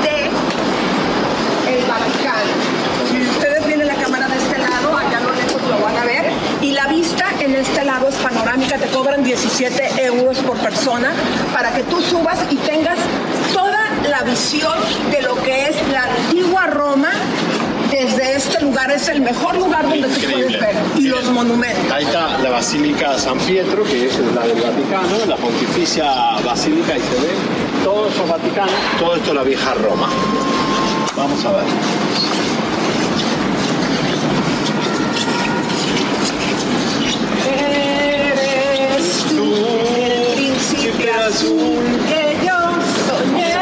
del Vaticano. Si ustedes vienen la cámara de este lado, allá a lo lejos lo van a ver. Y la vista en este lado es panorámica, te cobran 17 euros por persona para que tú subas y tengas toda la visión de lo que es la antigua Roma. Desde este lugar es el mejor lugar donde tú puedes ver. Y los monumentos. Ahí está la Basílica San Pietro, que es la del Vaticano, la Pontificia Basílica, y se ve todos esos Vaticanos, todo esto es la vieja Roma. Vamos a ver. Eres tú, el príncipe azul que yo soñé.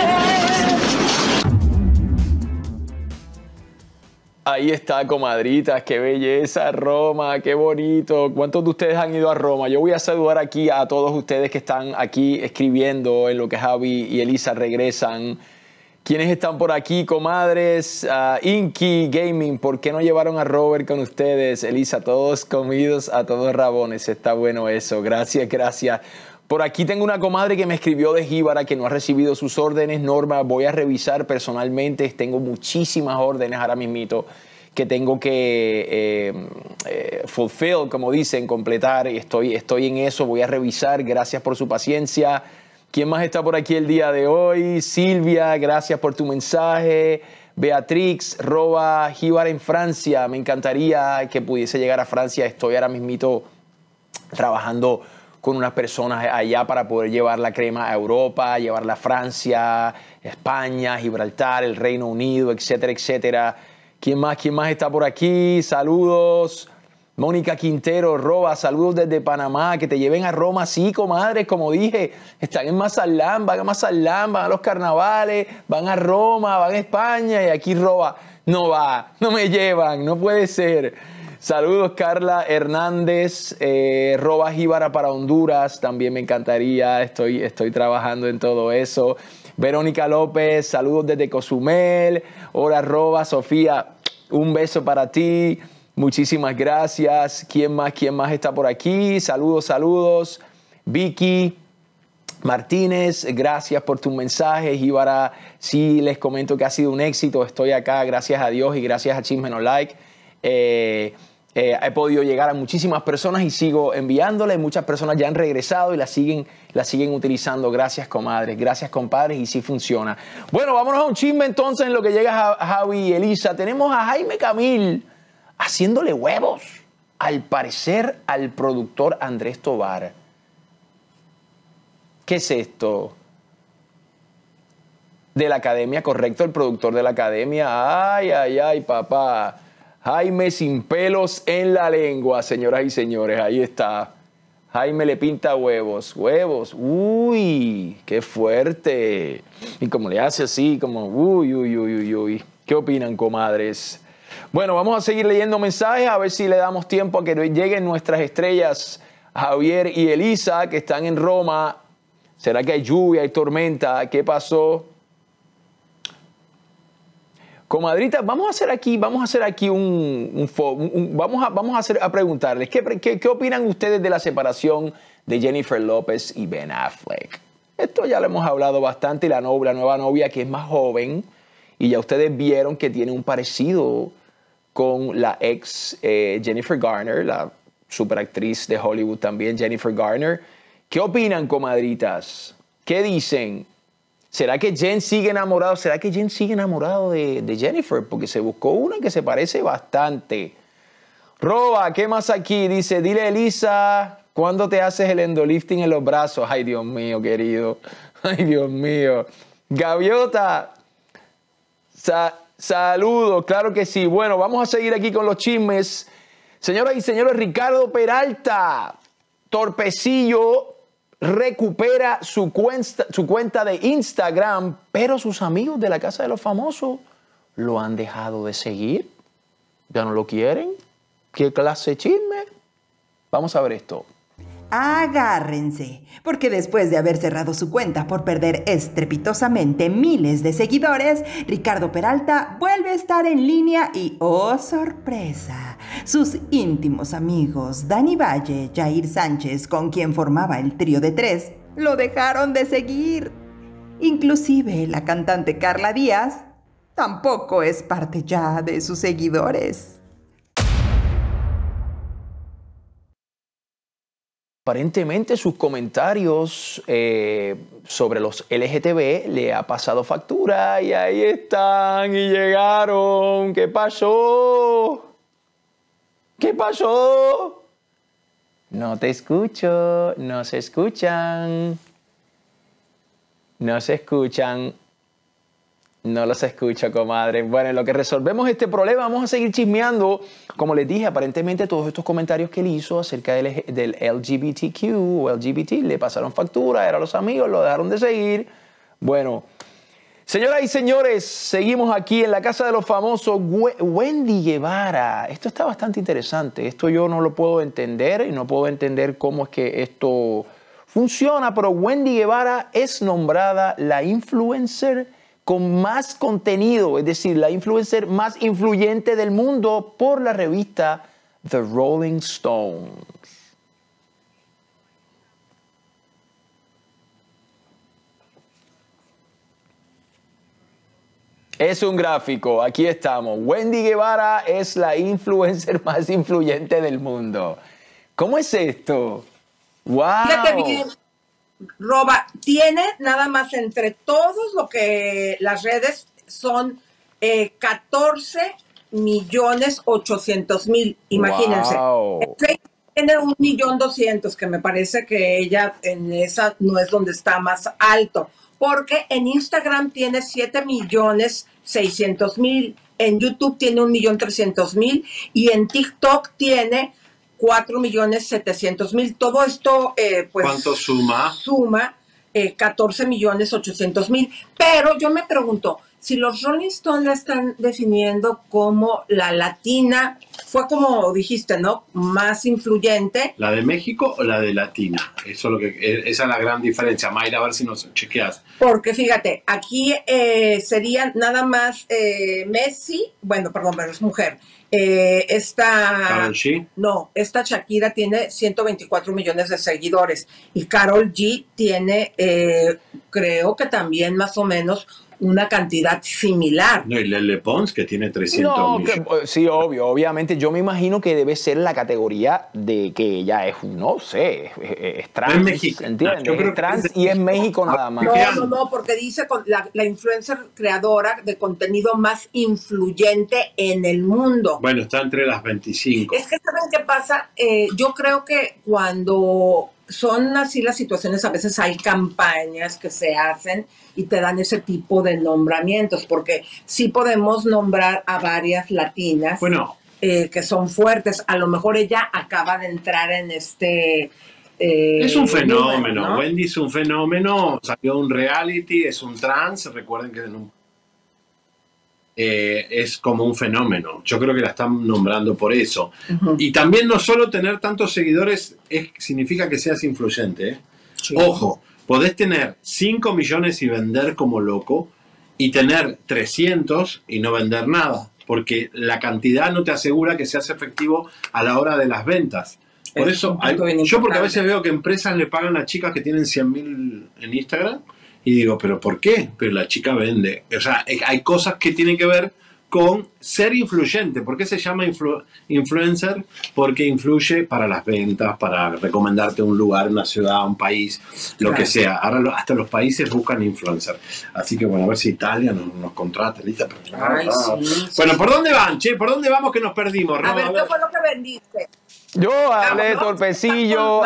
Ahí está, comadritas, qué belleza, Roma, qué bonito. ¿Cuántos de ustedes han ido a Roma? Yo voy a saludar aquí a todos ustedes que están aquí escribiendo en lo que Javi y Elisa regresan. ¿Quiénes están por aquí, comadres? Inky Gaming, ¿por qué no llevaron a Robert con ustedes? Elisa, todos comidos, a todos rabones. Está bueno eso. Gracias, gracias. Por aquí tengo una comadre que me escribió de Jíbara que no ha recibido sus órdenes. Norma, voy a revisar personalmente. Tengo muchísimas órdenes ahora mismito que tengo que fulfill, como dicen, completar. Estoy en eso, voy a revisar. Gracias por su paciencia. ¿Quién más está por aquí el día de hoy? Silvia, gracias por tu mensaje. Beatrix, Roba, Jíbara en Francia. Me encantaría que pudiese llegar a Francia. Estoy ahora mismito trabajando con unas personas allá para poder llevar la crema a Europa, llevarla a Francia, España, Gibraltar, el Reino Unido, etcétera, etcétera. ¿Quién más está por aquí? Saludos. Mónica Quintero, Roba, saludos desde Panamá, que te lleven a Roma, sí, comadres, como dije, están en Mazatlán, van a los carnavales, van a Roma, van a España, y aquí Roba no va, no me llevan, no puede ser. Saludos Carla Hernández, Roba Jíbara para Honduras, también me encantaría, estoy trabajando en todo eso. Verónica López, saludos desde Cozumel. Hola Roba, Sofía, un beso para ti. Muchísimas gracias. ¿Quién más está por aquí? Saludos. Vicky Martínez, gracias por tu mensaje. Jíbara, sí, les comento que ha sido un éxito. Estoy acá, gracias a Dios y gracias a Chisme No Like. He podido llegar a muchísimas personas y sigo enviándole. Muchas personas ya han regresado y la siguen utilizando. Gracias, comadres. Gracias, compadres. Y sí funciona. Bueno, vámonos a un chisme entonces en lo que llega Javi y Elisa. Tenemos a Jaime Camil haciéndole huevos, al parecer, al productor Andrés Tobar. ¿Qué es esto? De la academia, correcto, el productor de la academia. Ay, papá. Jaime sin pelos en la lengua, señoras y señores. Ahí está. Jaime le pinta huevos. Uy, qué fuerte. Y como le hace así, como uy. ¿Qué opinan, comadres? Bueno, vamos a seguir leyendo mensajes, a ver si le damos tiempo a que lleguen nuestras estrellas Javier y Elisa, que están en Roma. ¿Será que hay lluvia, hay tormenta? ¿Qué pasó? Comadritas, vamos a hacer aquí vamos a preguntarles, ¿qué opinan ustedes de la separación de Jennifer López y Ben Affleck? Esto ya lo hemos hablado bastante, y la nueva novia, que es más joven, y ya ustedes vieron que tiene un parecido con la ex Jennifer Garner, la superactriz de Hollywood también, Jennifer Garner. ¿Qué opinan, comadritas? ¿Qué dicen? ¿Será que Jen sigue enamorado? ¿Será que Jen sigue enamorado de Jennifer? Porque se buscó una que se parece bastante. Roba, ¿qué más aquí? Dice, dile a Elisa, ¿cuándo te haces el endolifting en los brazos? Ay, Dios mío, querido. Ay, Dios mío. Gaviota, saludos, claro que sí. Bueno, vamos a seguir aquí con los chismes. Señoras y señores, Ricardo Peralta, Torpecillo, recupera su cuenta de Instagram, pero sus amigos de la Casa de los Famosos lo han dejado de seguir. ¿Ya no lo quieren? ¿Qué clase de chisme? Vamos a ver esto. Agárrense, porque después de haber cerrado su cuenta por perder estrepitosamente miles de seguidores, Ricardo Peralta vuelve a estar en línea y ¡oh, sorpresa! Sus íntimos amigos Dani Valle, Jair Sánchez, con quien formaba el trío de tres, lo dejaron de seguir. Inclusive la cantante Carla Díaz tampoco es parte ya de sus seguidores. Aparentemente sus comentarios sobre los LGTB le ha pasado factura y ahí están y llegaron. ¿Qué pasó? ¿Qué pasó? No te escucho, no se escuchan. No se escuchan. No los escucho, comadre. Bueno, en lo que resolvemos este problema, vamos a seguir chismeando. Como les dije, aparentemente todos estos comentarios que él hizo acerca del LGBTQ o LGBT le pasaron factura, eran los amigos, lo dejaron de seguir. Bueno, señoras y señores, seguimos aquí en la Casa de los Famosos. Wendy Guevara. Esto está bastante interesante. Esto yo no lo puedo entender y no puedo entender cómo es que esto funciona, pero Wendy Guevara es nombrada la influencer con más contenido, es decir, la influencer más influyente del mundo por la revista The Rolling Stones. Es un gráfico, aquí estamos. Wendy Guevara es la influencer más influyente del mundo. ¿Cómo es esto? ¡Wow! Fíjate bien, Roba, tiene nada más entre todos lo que las redes son 14.800.000, imagínense. Wow. Tiene 1.200.000, que me parece que ella en esa no es donde está más alto, porque en Instagram tiene 7.600.000, en YouTube tiene 1.300.000 y en TikTok tiene 4.700.000. Todo esto, pues... ¿Cuánto suma? Suma 14.800.000. Pero yo me pregunto, si los Rolling Stones la están definiendo como la latina, fue como dijiste, ¿no? Más influyente. ¿La de México o la de Latina? Eso es lo que, esa es la gran diferencia. Mayra, a ver si nos chequeas. Porque fíjate, aquí serían nada más Messi, bueno, perdón, pero es mujer. Karol G. No, esta Shakira tiene 124 millones de seguidores y Karol G tiene, creo que también más o menos una cantidad similar. No, y Lele Pons, que tiene 300 millones. Sí, obviamente. Yo me imagino que debe ser la categoría de que ella es, no sé, es trans. Es mexicana. ¿Entiendes? Yo creo es trans y es México nada más. No, porque dice la influencer creadora de contenido más influyente en el mundo. Bueno, está entre las 25. Es que, ¿saben qué pasa? Yo creo que cuando son así las situaciones, a veces hay campañas que se hacen y te dan ese tipo de nombramientos, porque sí podemos nombrar a varias latinas que son fuertes. A lo mejor ella acaba de entrar en este... es un fenómeno, número, ¿no? Wendy es un fenómeno, salió un reality, es un trans, recuerden que es como un fenómeno. Yo creo que la están nombrando por eso. Y también no solo tener tantos seguidores significa que seas influyente, ¿eh? Sí. Ojo, podés tener 5 millones y vender como loco y tener 300 y no vender nada, porque la cantidad no te asegura que seas efectivo a la hora de las ventas. Por eso, yo porque a veces veo que empresas le pagan a chicas que tienen 100.000 en Instagram y digo, ¿pero por qué? Pero la chica vende. O sea, hay cosas que tienen que ver con ser influyente. ¿Por qué se llama influencer? Porque influye para las ventas, para recomendarte un lugar, una ciudad, un país, lo que sea. Ahora hasta los países buscan influencer. Así que bueno, a ver si Italia nos contrata. ¿Lista? Bueno, ¿por dónde van, che? ¿Por dónde vamos que nos perdimos? A ver, ¿qué fue lo que vendiste? Yo hablé torpecillo,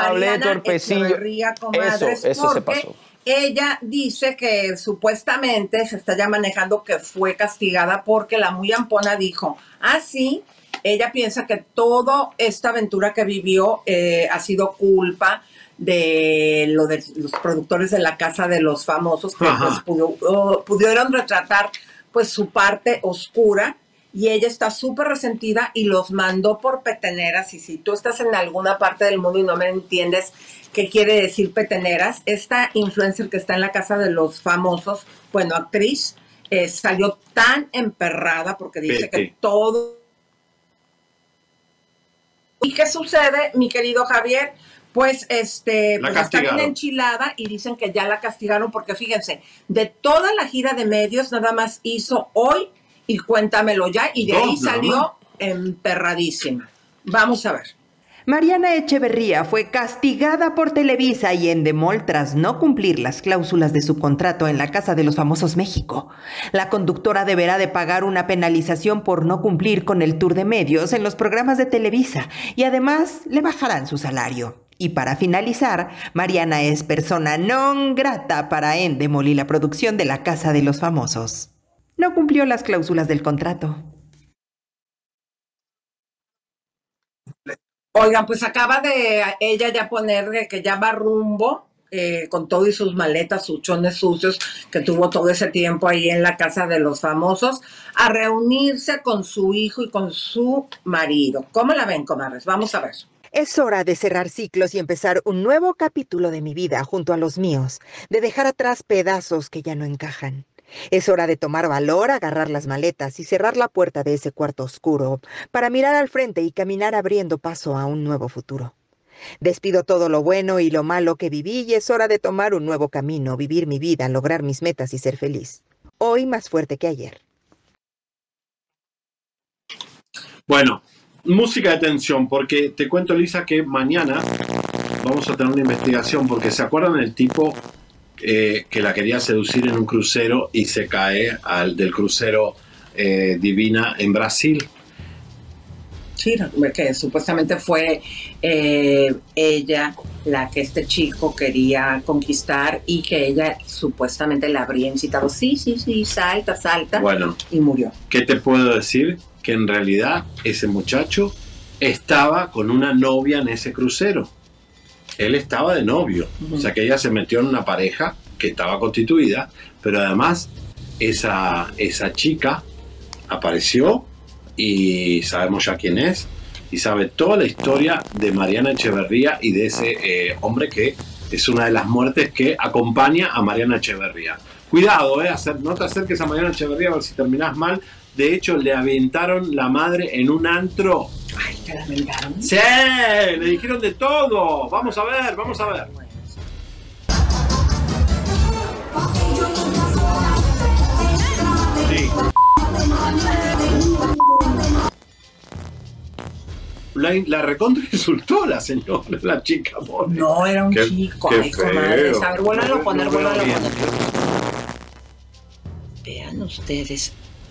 Eso se pasó. Ella dice que supuestamente se está ya manejando que fue castigada porque la muy ampona dijo, sí, ella piensa que toda esta aventura que vivió ha sido culpa de lo de los productores de la Casa de los Famosos, que pues, pudieron retratar pues su parte oscura. Y ella está súper resentida y los mandó por peteneras. Y si tú estás en alguna parte del mundo y no me entiendes qué quiere decir peteneras, esta influencer que está en la Casa de los Famosos, bueno, actriz, salió tan emperrada porque dice que todo... ¿Y qué sucede, mi querido Javier? Pues, pues está bien enchilada y dicen que ya la castigaron porque fíjense, de toda la gira de medios nada más hizo hoy y Cuéntamelo Ya, y de ahí salió emperradísima. Vamos a ver. Mariana Echeverría fue castigada por Televisa y Endemol tras no cumplir las cláusulas de su contrato en la Casa de los Famosos México. La conductora deberá de pagar una penalización por no cumplir con el tour de medios en los programas de Televisa y además le bajarán su salario. Y para finalizar, Mariana es persona non grata para Endemol y la producción de la Casa de los Famosos. No cumplió las cláusulas del contrato. Oigan, pues acaba de ella ya poner que ya va rumbo con todo y sus maletas, sus chones sucios que tuvo todo ese tiempo ahí en la Casa de los Famosos, a reunirse con su hijo y con su marido. ¿Cómo la ven, comadres? Vamos a ver. Es hora de cerrar ciclos y empezar un nuevo capítulo de mi vida junto a los míos, de dejar atrás pedazos que ya no encajan. Es hora de tomar valor, agarrar las maletas y cerrar la puerta de ese cuarto oscuro para mirar al frente y caminar abriendo paso a un nuevo futuro. Despido todo lo bueno y lo malo que viví y es hora de tomar un nuevo camino, vivir mi vida, lograr mis metas y ser feliz. Hoy más fuerte que ayer. Bueno, música de tensión, porque te cuento, Lisa, que mañana vamos a tener una investigación, porque ¿se acuerdan del tipo que la quería seducir en un crucero y se cae del crucero Divina en Brasil? Sí, que supuestamente fue ella la que este chico quería conquistar y que ella supuestamente la habría incitado. Sí, salta. Bueno, y murió. ¿Qué te puedo decir? Que en realidad ese muchacho estaba con una novia en ese crucero. Él estaba de novio. O sea que ella se metió en una pareja que estaba constituida, pero además esa chica apareció y sabemos ya quién es y sabe toda la historia de Mariana Echeverría y de ese hombre que es una de las muertes que acompaña a Mariana Echeverría. Cuidado, no te acerques a Mariana Echeverría a ver si terminás mal. De hecho, le aventaron la madre en un antro. Ay, ¿te la aventaron? Sí, le dijeron de todo. Vamos a ver, vamos a ver. Sí. La recontra insultó la señora, la chica. Pobre. No, era un chico. Qué Ay, comadres. A ver, vuélvalo a poner, vuélvalo a poner. Vean ustedes.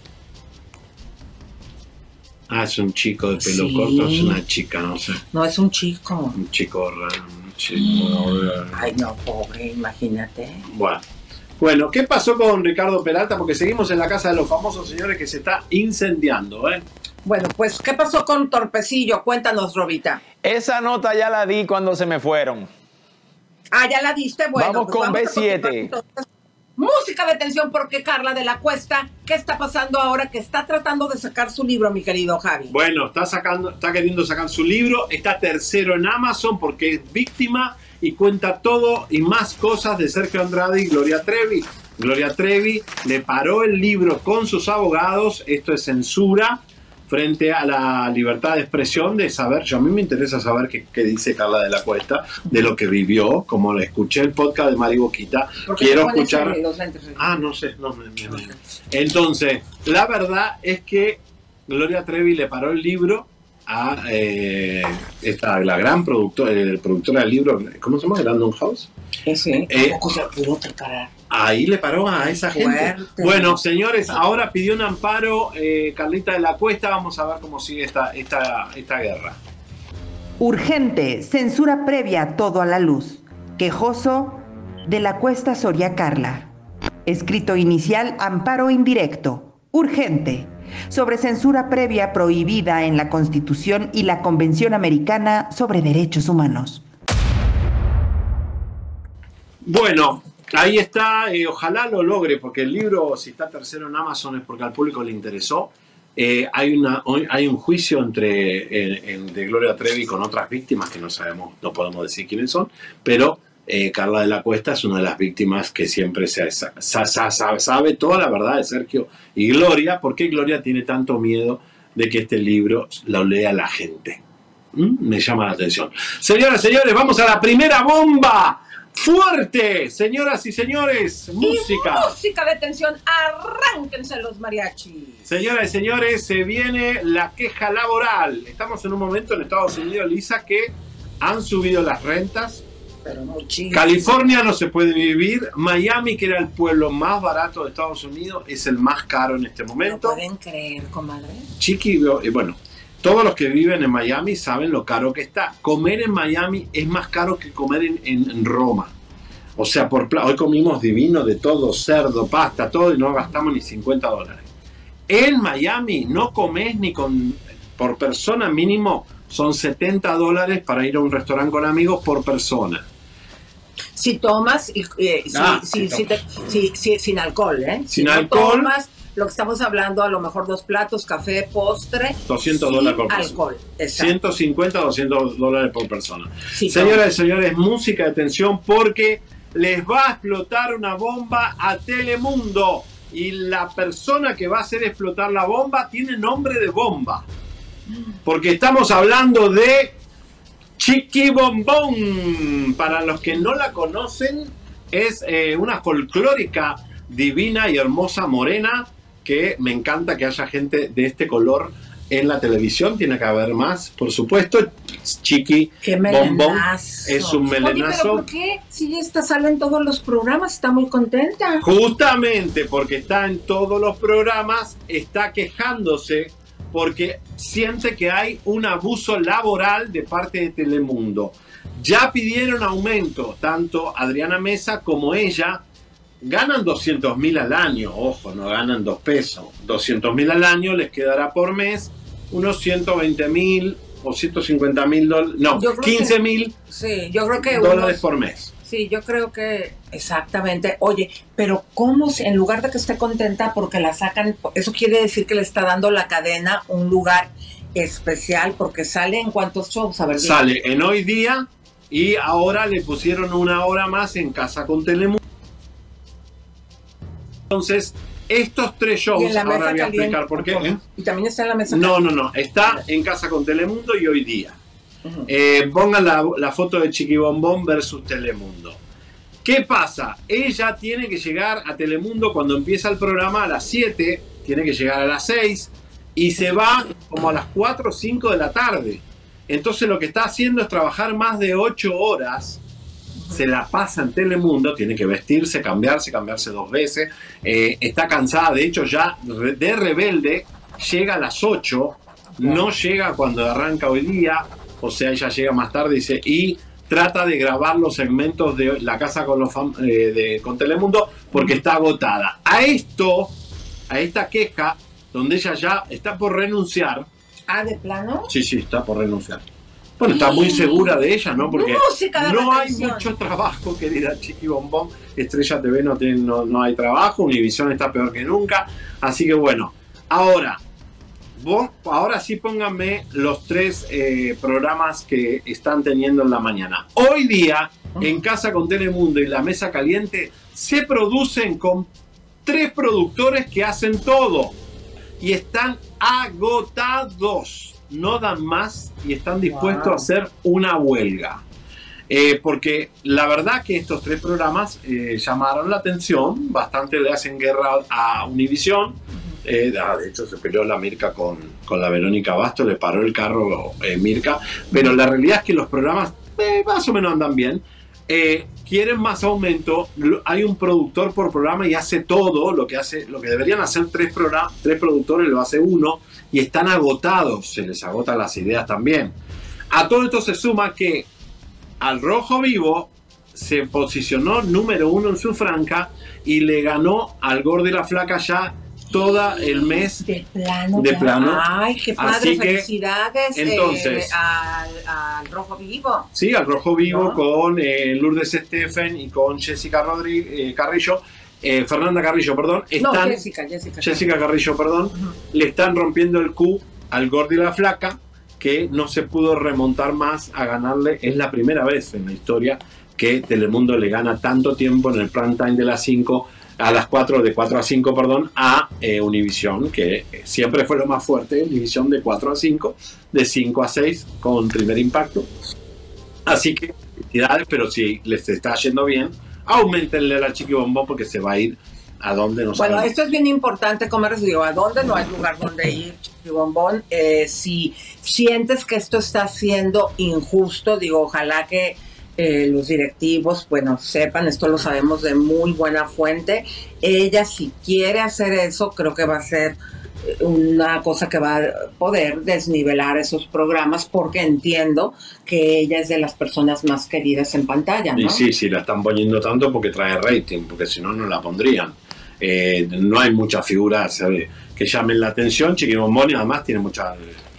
Ah, es un chico de pelo corto, es una chica, no sé. No, es un chico. Un chico raro, un chico. Ay, no, pobre, imagínate. Bueno, ¿qué pasó con Ricardo Peralta? Porque seguimos en la casa de los famosos, señores, que se está incendiando, ¿eh? Bueno, pues, ¿qué pasó con Torpecillo? Cuéntanos, Robita. Esa nota ya la di cuando se me fueron. Ah, ¿ya la diste? Bueno, vamos con B7. Música de tensión porque Carla de la Cuesta, ¿qué está pasando ahora que está tratando de sacar su libro, mi querido Javi? Bueno, está queriendo sacar su libro, está tercero en Amazon porque es víctima y cuenta todo y más cosas de Sergio Andrade y Gloria Trevi. Gloria Trevi le paró el libro con sus abogados, esto es censura, frente a la libertad de expresión de saber, a mí me interesa saber qué dice Carla de la Cuesta, de lo que vivió, como le escuché el podcast de Mari Boquita, quiero escuchar... no sé, Entonces, la verdad es que Gloria Trevi le paró el libro a la gran productora del libro, ¿cómo se llama? Random House. Sí, tampoco se pudo preparar. Ahí le paró a esa gente. Bueno, señores, ahora pidió un amparo Carlita de la Cuesta. Vamos a ver cómo sigue esta guerra. Urgente, censura previa, todo a la luz. Quejoso, de la Cuesta Soria Carla. Escrito inicial, amparo indirecto. Urgente, sobre censura previa prohibida en la Constitución y la Convención Americana sobre Derechos Humanos. Bueno, ahí está, ojalá lo logre, porque el libro, si está tercero en Amazon, es porque al público le interesó. Hay un juicio de Gloria Trevi con otras víctimas que no podemos decir quiénes son, pero Carla de la Cuesta es una de las víctimas que siempre sabe toda la verdad de Sergio y Gloria. ¿Por qué Gloria tiene tanto miedo de que este libro lo lea la gente? Me llama la atención. Señoras y señores, vamos a la primera bomba. ¡Fuerte! Señoras y señores, música. Y música de tensión, arránquense los mariachis. Señoras y señores, se viene la queja laboral. Estamos en un momento en Estados Unidos, Lisa, que han subido las rentas. Pero muchísimo. California no se puede vivir. Miami, que era el pueblo más barato de Estados Unidos, es el más caro en este momento. ¿No pueden creer, comadre? Chiqui, bueno, todos los que viven en Miami saben lo caro que está. Comer en Miami es más caro que comer en Roma. O sea, hoy comimos divino de todo, cerdo, pasta, todo, y no gastamos ni $50. En Miami no comes ni por persona mínimo, son $70 para ir a un restaurante con amigos por persona. Si tomas, sin alcohol, ¿eh? Sin alcohol. Tomas, lo que estamos hablando, a lo mejor 2 platos, café, postre. $200 por persona. Alcohol, exacto. $150, $200 por persona. Sí, señoras y señores, música de tensión porque les va a explotar una bomba a Telemundo. Y la persona que va a hacer explotar la bomba tiene nombre de bomba. Porque estamos hablando de Chiqui Bombón. Para los que no la conocen, es una folclórica divina y hermosa morena que me encanta que haya gente de este color en la televisión. Tiene que haber más, por supuesto. Chiqui Bombón es un melenazo. Oye, ¿pero por qué? Si esta sale en todos los programas, está muy contenta. Justamente porque está en todos los programas, está quejándose porque siente que hay un abuso laboral de parte de Telemundo. Ya pidieron aumento, tanto Adriana Mesa como ella. Ganan 200.000 al año, ojo, no ganan 2 pesos. 200.000 al año les quedará por mes unos 120.000, o $150.000, no, $15.000 sí, yo creo que por mes. Sí, yo creo que exactamente. Oye, pero ¿cómo en lugar de que esté contenta porque la sacan, eso quiere decir que le está dando la cadena un lugar especial porque sale en cuántos shows? A ver, sale en Hoy Día y ahora le pusieron una hora más en Casa con Telemundo. Entonces, estos 3 shows, ahora voy a explicar por qué. ¿Y también está en la mesa? No, está en Casa con Telemundo y Hoy Día. Pongan la foto de Chiqui Bombón versus Telemundo. ¿Qué pasa? Ella tiene que llegar a Telemundo cuando empieza el programa a las 7, tiene que llegar a las 6 y se va como a las 4 o 5 de la tarde. Entonces lo que está haciendo es trabajar más de 8 horas, se la pasa en Telemundo, tiene que vestirse, cambiarse 2 veces, está cansada, de hecho ya de rebelde llega a las 8, no llega cuando arranca Hoy Día. O sea, ella llega más tarde y trata de grabar los segmentos de La Casa con Telemundo porque está agotada. A esta queja, donde ella ya está por renunciar. ¿Ah, de plano? Sí, está por renunciar. Bueno, está muy segura de ella, ¿no? Porque no hay mucho trabajo, querida Chiqui Bombón. Estrella TV no hay trabajo, Univisión está peor que nunca. Así que bueno, ahora sí pónganme los 3 programas que están teniendo en la mañana. Hoy Día, en Casa con Telemundo y La Mesa Caliente, se producen con 3 productores que hacen todo. Y están agotados. No dan más y están dispuestos a hacer una huelga. Porque la verdad que estos 3 programas llamaron la atención. Bastante le hacen guerra a Univisión. De hecho se peleó la Mirka con la Verónica Basto, le paró el carro Mirka, pero la realidad es que los programas más o menos andan bien. Quieren más aumento, hay un productor por programa y hace todo lo que deberían hacer 3 productores, lo hace uno y están agotados, se les agotan las ideas también. A todo esto se suma que Al Rojo Vivo se posicionó número 1 en su franja y le ganó al Gordo y la Flaca ya todo el mes. De plano. Ay, qué padre. Así felicidades. Entonces, al Rojo Vivo. Sí, al Rojo Vivo con Lourdes Estefan y con Jessica Carrillo. Fernanda Carrillo, perdón. Jessica Carrillo, perdón. Le están rompiendo el Q al Gordo y la Flaca, que no se pudo remontar más a ganarle. Es la primera vez en la historia que Telemundo le gana tanto tiempo en el prime time de las 5 a las 4, de 4 a 5, perdón, a Univisión, que siempre fue lo más fuerte, Univisión de 4 a 5, de 5 a 6 con Primer Impacto. Así que, felicidades, pero si les está yendo bien, aumentenle a la Chiqui Bombón porque se va a ir a donde no sabe. Bueno, esto es bien importante, Comadres, digo, a dónde no hay lugar donde ir, Chiqui Bombón. Si sientes que esto está siendo injusto, digo, ojalá que los directivos, bueno, sepan, esto lo sabemos de muy buena fuente. Ella, si quiere hacer eso, creo que va a ser una cosa que va a poder desnivelar esos programas, porque entiendo que ella es de las personas más queridas en pantalla, ¿no? Y sí, la están poniendo tanto porque trae rating, porque si no, no la pondrían. No hay muchas figuras que llamen la atención. Chiqui Bombón además tiene muchas...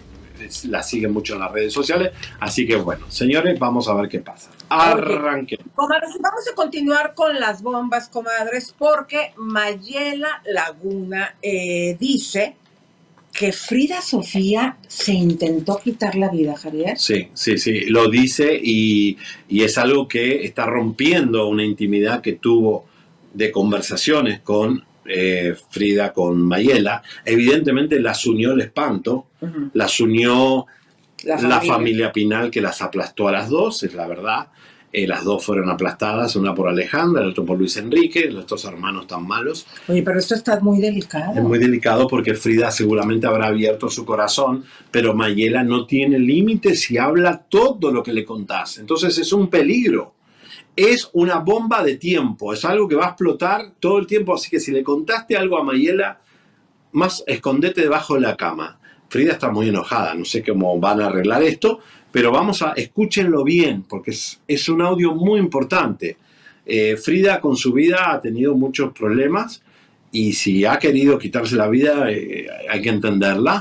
la siguen mucho en las redes sociales, así que bueno, señores, vamos a ver qué pasa. Arranque. Comadres, vamos a continuar con las bombas, comadres, porque Mayela Laguna dice que Frida Sofía se intentó quitar la vida, Javier. Sí, lo dice y es algo que está rompiendo una intimidad que tuvo de conversaciones con Frida, con Mayela. Evidentemente las unió el espanto, las unió la familia Pinal, que las aplastó a las dos, es la verdad. Las dos fueron aplastadas, una por Alejandra, el otro por Luis Enrique, los dos hermanos tan malos. Oye, pero esto está muy delicado. Es muy delicado porque Frida seguramente habrá abierto su corazón, pero Mayela no tiene límites y habla todo lo que le contás. Entonces es un peligro. Es una bomba de tiempo, es algo que va a explotar todo el tiempo, así que si le contaste algo a Mayela, más escondete debajo de la cama. Frida está muy enojada, no sé cómo van a arreglar esto, pero escúchenlo bien, porque es un audio muy importante. Frida con su vida ha tenido muchos problemas y si ha querido quitarse la vida hay que entenderla,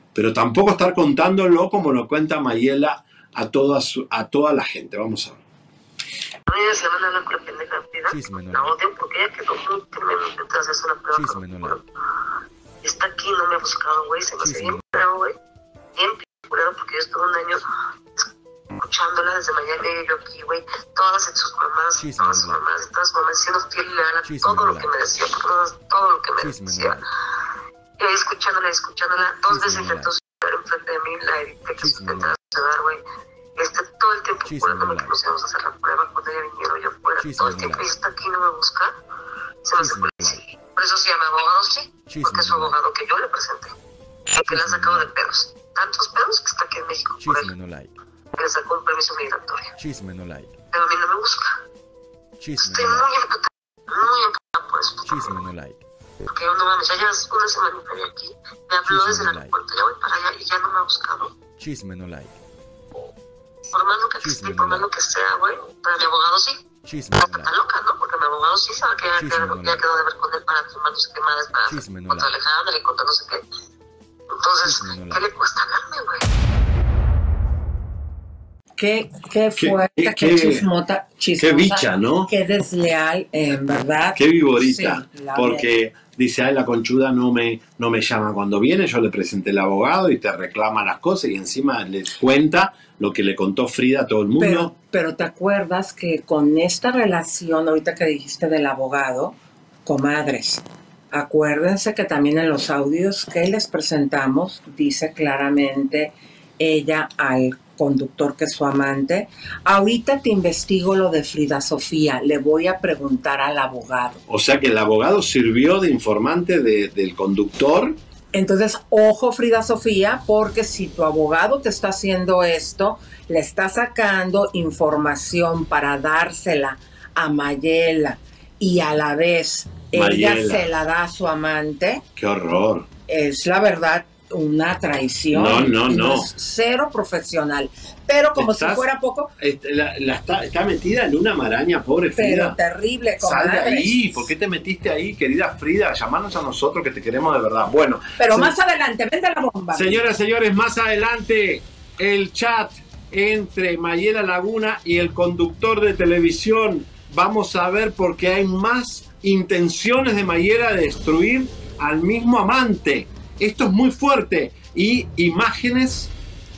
pero tampoco estar contándolo como lo cuenta Mayela a toda la gente. Vamos a ver. Ella se van a hablar con la pendeja Frida. La odio porque ella quedó muy tremendo mientras hace una prueba. Está aquí, no me ha buscado, güey. Se me hace bien curado, güey. Bien curado porque yo estuve un año escuchándola desde Miami y yo aquí, güey. Todas sus mamás, todas sus mamás, siendo fiel y leal a todo lo que me decía, todo lo que me decía. Y ahí escuchándola, 2 veces intentó suicidar enfrente de mí, la edité que se intentaba suicidar, güey. Todo el tiempo curándome que nos íbamos a hacer la prueba cuando ella viniera yo fuera. Todo el tiempo y está aquí, no me busca. Se me hace policía. Por eso se llama abogado, sí. Porque es su abogado que yo le presenté. Y que le han sacado de pedos. Tantos pedos que está aquí en México. Por él. Que le sacó un permiso migratorio. Pero a mí no me busca. Estoy muy emputada por eso. Porque yo no mames, ya llevas una semanita de aquí. Me habló desde el aeropuerto, ya voy para allá y ya no me ha buscado. Por más lo que existe, por más lo que sea, güey, para mi abogado sí. Está loca, ¿no? Porque mi abogado sí sabe que ya quedó de ver con él para firmar no sé qué madres, para contra Alejandra y contra no sé qué. Entonces, ¿qué le cuesta hablarme, güey? Qué fuerte, qué chismosa, qué bicha, ¿no? Qué desleal, en verdad. Qué viborita, sí, porque dice, ay, la conchuda no me llama cuando viene, yo le presenté el abogado y te reclama las cosas y encima les cuenta lo que le contó Frida a todo el mundo. Pero te acuerdas que con esta relación, ahorita que dijiste del abogado, comadres, acuérdense que también en los audios que les presentamos dice claramente ella al conductor que es su amante. Ahorita te investigo lo de Frida Sofía, le voy a preguntar al abogado. O sea que el abogado sirvió de informante del conductor. Entonces, ojo Frida Sofía, porque si tu abogado te está haciendo esto, le está sacando información para dársela a Mayela y a la vez ella se la da a su amante. ¡Qué horror! Es la verdad una traición. No. Es cero profesional. Pero como si fuera poco... Está metida en una maraña, pobre Frida. Pero terrible, comadre. Sal de ahí. ¿Por qué te metiste ahí, querida Frida? Llamarnos a nosotros que te queremos de verdad. Bueno. Pero más adelante, vende la bomba. Señoras, señores, más adelante el chat entre Mayela Laguna y el conductor de televisión. Vamos a ver por qué hay más intenciones de Mayela de destruir al mismo amante. Esto es muy fuerte. Y imágenes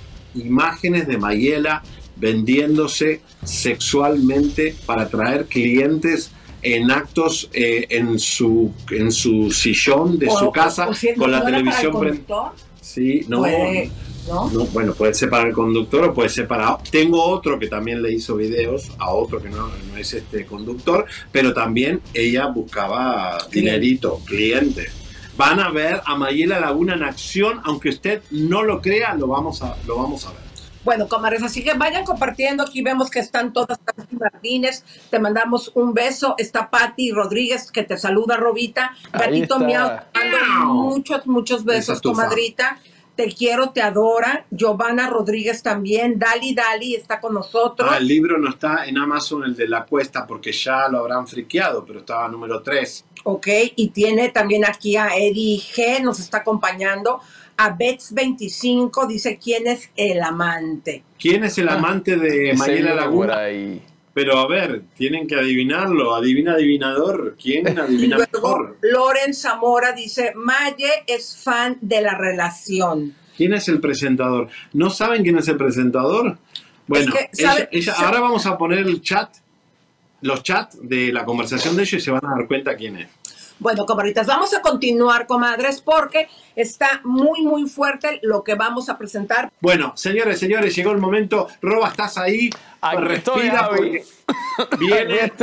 de Mayela vendiéndose sexualmente para atraer clientes en actos en su sillón de su casa con la televisión prendida. Sí, no, bueno, puede ser para el conductor o puede ser para... Tengo otro que también le hizo videos a otro que no es este conductor, pero también ella buscaba dinerito, clientes. Van a ver a Mayela Laguna en acción, aunque usted no lo crea, lo vamos a ver. Bueno, comadres, así que vayan compartiendo. Aquí vemos que están todas Pati Martínez. Te mandamos un beso. Está Pati Rodríguez que te saluda, Robita. Gatito Miau, te mando muchos besos, comadrita. Te quiero, te adora. Giovanna Rodríguez también. Dali está con nosotros. El libro no está en Amazon, el de La Cuesta, porque ya lo habrán friqueado, pero estaba número 3. Ok, y tiene también aquí a Eddie G, nos está acompañando. A Bets25 dice, ¿quién es el amante? ¿Quién es el amante de Mayela Laguna? Pero a ver, tienen que adivinarlo. Adivina, adivinador. ¿Quién adivina mejor? Loren Zamora dice, Maye es fan de la relación. ¿Quién es el presentador? ¿No saben quién es el presentador? Bueno, ahora vamos a poner el chat, los chats de la conversación de ellos y se van a dar cuenta quién es. Bueno, comadritas, vamos a continuar, comadres, porque está muy fuerte lo que vamos a presentar. Bueno, señores, llegó el momento. Roba, ¿estás ahí? Respira porque viene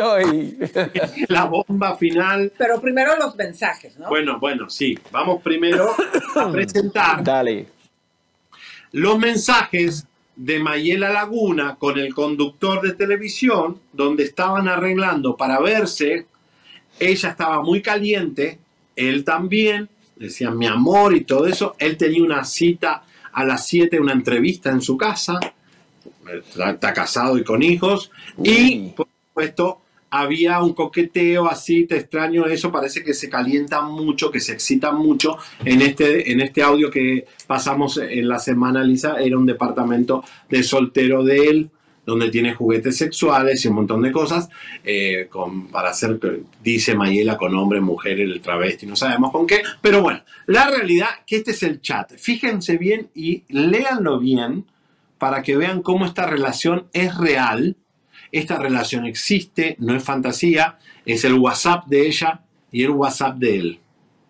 la bomba final. Pero primero los mensajes, ¿no? Bueno, sí. Vamos primero a presentar los mensajes de Mayela Laguna con el conductor de televisión, donde estaban arreglando para verse. Ella estaba muy caliente, él también, decían mi amor y todo eso. Él tenía una cita a las 7, una entrevista en su casa, está casado y con hijos. Y, por supuesto, había un coqueteo así, te extraño eso, parece que se calienta mucho, que se excita mucho. En este audio que pasamos en la semana, Lisa, era un departamento de soltero de él, donde tiene juguetes sexuales y un montón de cosas, para hacer, dice Mayela, con hombre, mujer, el travesti, no sabemos con qué, pero bueno, la realidad que este es el chat. Fíjense bien y léanlo bien para que vean cómo esta relación es real. Esta relación existe, no es fantasía, es el WhatsApp de ella y el WhatsApp de él.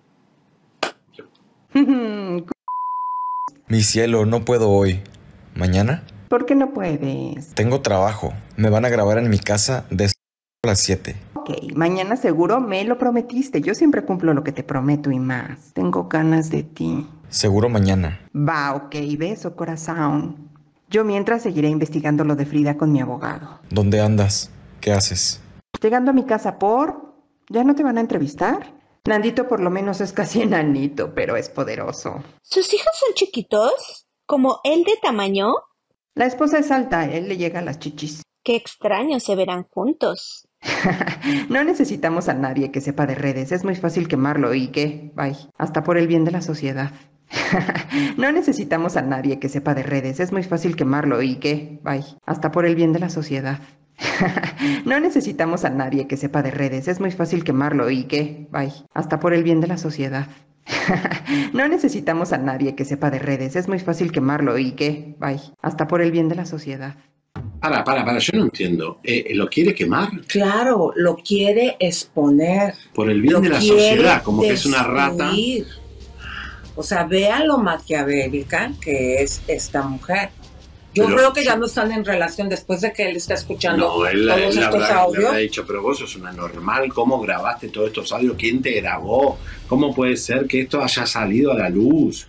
Mi cielo, no puedo hoy. ¿Mañana? ¿Por qué no puedes? Tengo trabajo. Me van a grabar en mi casa desde las 7. Ok, mañana seguro me lo prometiste. Yo siempre cumplo lo que te prometo y más. Tengo ganas de ti. Seguro mañana. Va, ok, beso, corazón. Yo mientras seguiré investigando lo de Frida con mi abogado. ¿Dónde andas? ¿Qué haces? Llegando a mi casa por... ¿Ya no te van a entrevistar? Nandito por lo menos es casi enanito, pero es poderoso. ¿Sus hijos son chiquitos? ¿Como él de tamaño? La esposa es alta, él le llega a las chichis. Qué extraño, se verán juntos. No necesitamos a nadie que sepa de redes, es muy fácil quemarlo y ¿qué? Bye. Hasta por el bien de la sociedad. No necesitamos a nadie que sepa de redes, es muy fácil quemarlo y ¿qué? Bye. Hasta por el bien de la sociedad. No necesitamos a nadie que sepa de redes, es muy fácil quemarlo y ¿qué? Bye. Hasta por el bien de la sociedad. No necesitamos a nadie que sepa de redes, es muy fácil quemarlo y ¿qué? Bye. Hasta por el bien de la sociedad. Para, yo no entiendo. ¿Lo quiere quemar? Claro, lo quiere exponer. Por el bien de la sociedad, como que es una rata. O sea, vean lo maquiavélica que es esta mujer. Yo creo que ya no están en relación después de que él está escuchando todos estos audios. Le habrá dicho, pero vos sos una normal, ¿cómo grabaste todos estos audios? ¿Quién te grabó? ¿Cómo puede ser que esto haya salido a la luz?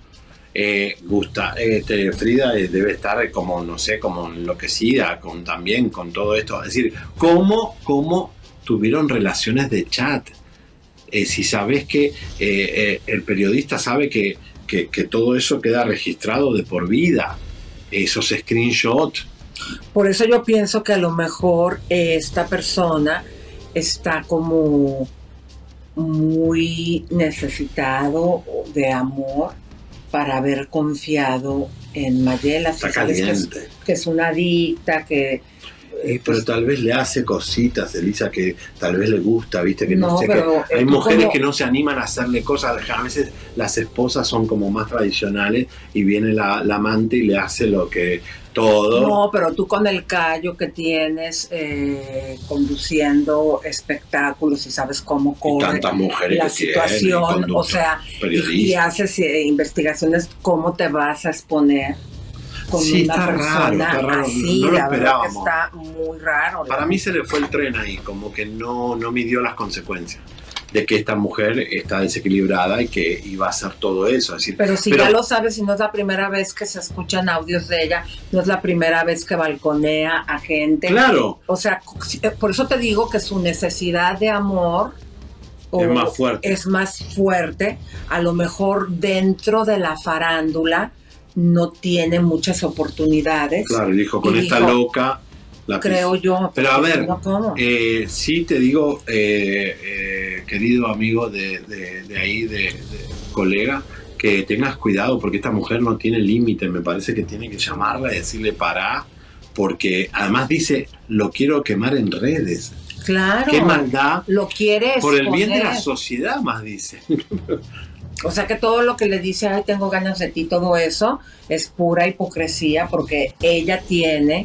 Frida debe estar como, no sé, como enloquecida también con todo esto. Es decir, ¿cómo tuvieron relaciones de chat? Si sabes que el periodista sabe que todo eso queda registrado de por vida, esos screenshots. Por eso yo pienso que a lo mejor esta persona está como muy necesitado de amor para haber confiado en Mayela. Está caliente. Que es una adicta, que... pero tal vez le hace cositas, Elisa, que tal vez le gusta, viste, que no sé qué. Hay mujeres que no se animan a hacerle cosas. A veces las esposas son como más tradicionales y viene la amante y le hace lo que todo. No, pero tú con el callo que tienes conduciendo espectáculos y sabes cómo corre tantas mujeres la que situación, tiene, o sea, y haces investigaciones, cómo te vas a exponer con una persona raro. Así, no lo la verdad que esperábamos. está muy raro. Para mí se le fue el tren ahí, como que no midió las consecuencias de que esta mujer está desequilibrada y que iba a hacer todo eso. Es decir, pero ya lo sabes, y no es la primera vez que se escuchan audios de ella, no es la primera vez que balconea a gente. Claro. O sea, por eso te digo que su necesidad de amor es más fuerte. A lo mejor dentro de la farándula no tiene muchas oportunidades. Claro, dijo, con esta loca... Creo yo. Pero a ver, sí te digo, querido amigo de ahí, de colega, que tengas cuidado porque esta mujer no tiene límite. Me parece que tiene que llamarla y decirle pará, porque además dice, lo quiero quemar en redes. Claro. Qué maldad. Lo quiere por el bien de la exponer. sociedad, más dice. O sea que todo lo que le dice, ay, tengo ganas de ti, todo eso es pura hipocresía, porque ella tiene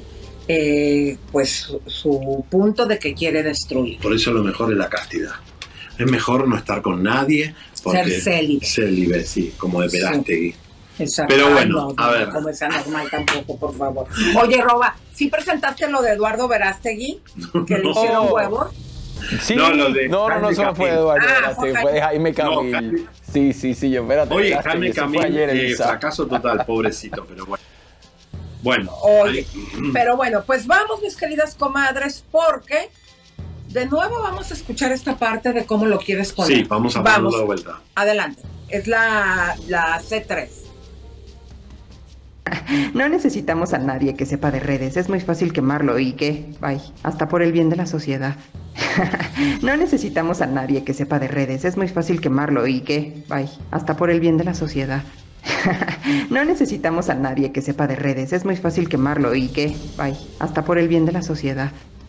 pues su punto de que quiere destruir. Por eso lo mejor es la castidad. Es mejor no estar con nadie. Ser célibe. Célibe, sí, como de Verástegui. Exacto. Pero bueno, no, a ver. Como es anormal tampoco, por favor. Oye, Roba, ¿sí presentaste lo de Eduardo Verástegui? Que le hicieron huevos. Sí, no, solo fue Eduardo Verástegui, fue Jaime Camil. Sí, yo, espérate. Oye, Jaime Camil, fracaso total, pobrecito, pero bueno. Oye, pero bueno, pues vamos, mis queridas comadres, porque de nuevo vamos a escuchar esta parte de cómo lo quieres poner. Sí, vamos a darlo de vuelta. Adelante, es la C3. No necesitamos a nadie que sepa de redes, es muy fácil quemarlo y ¿qué? Bye. Hasta por el bien de la sociedad. No necesitamos a nadie que sepa de redes, es muy fácil quemarlo y ¿qué? Bye. Hasta por el bien de la sociedad. No necesitamos a nadie que sepa de redes, es muy fácil quemarlo y ¿qué? Bye. Hasta por el bien de la sociedad.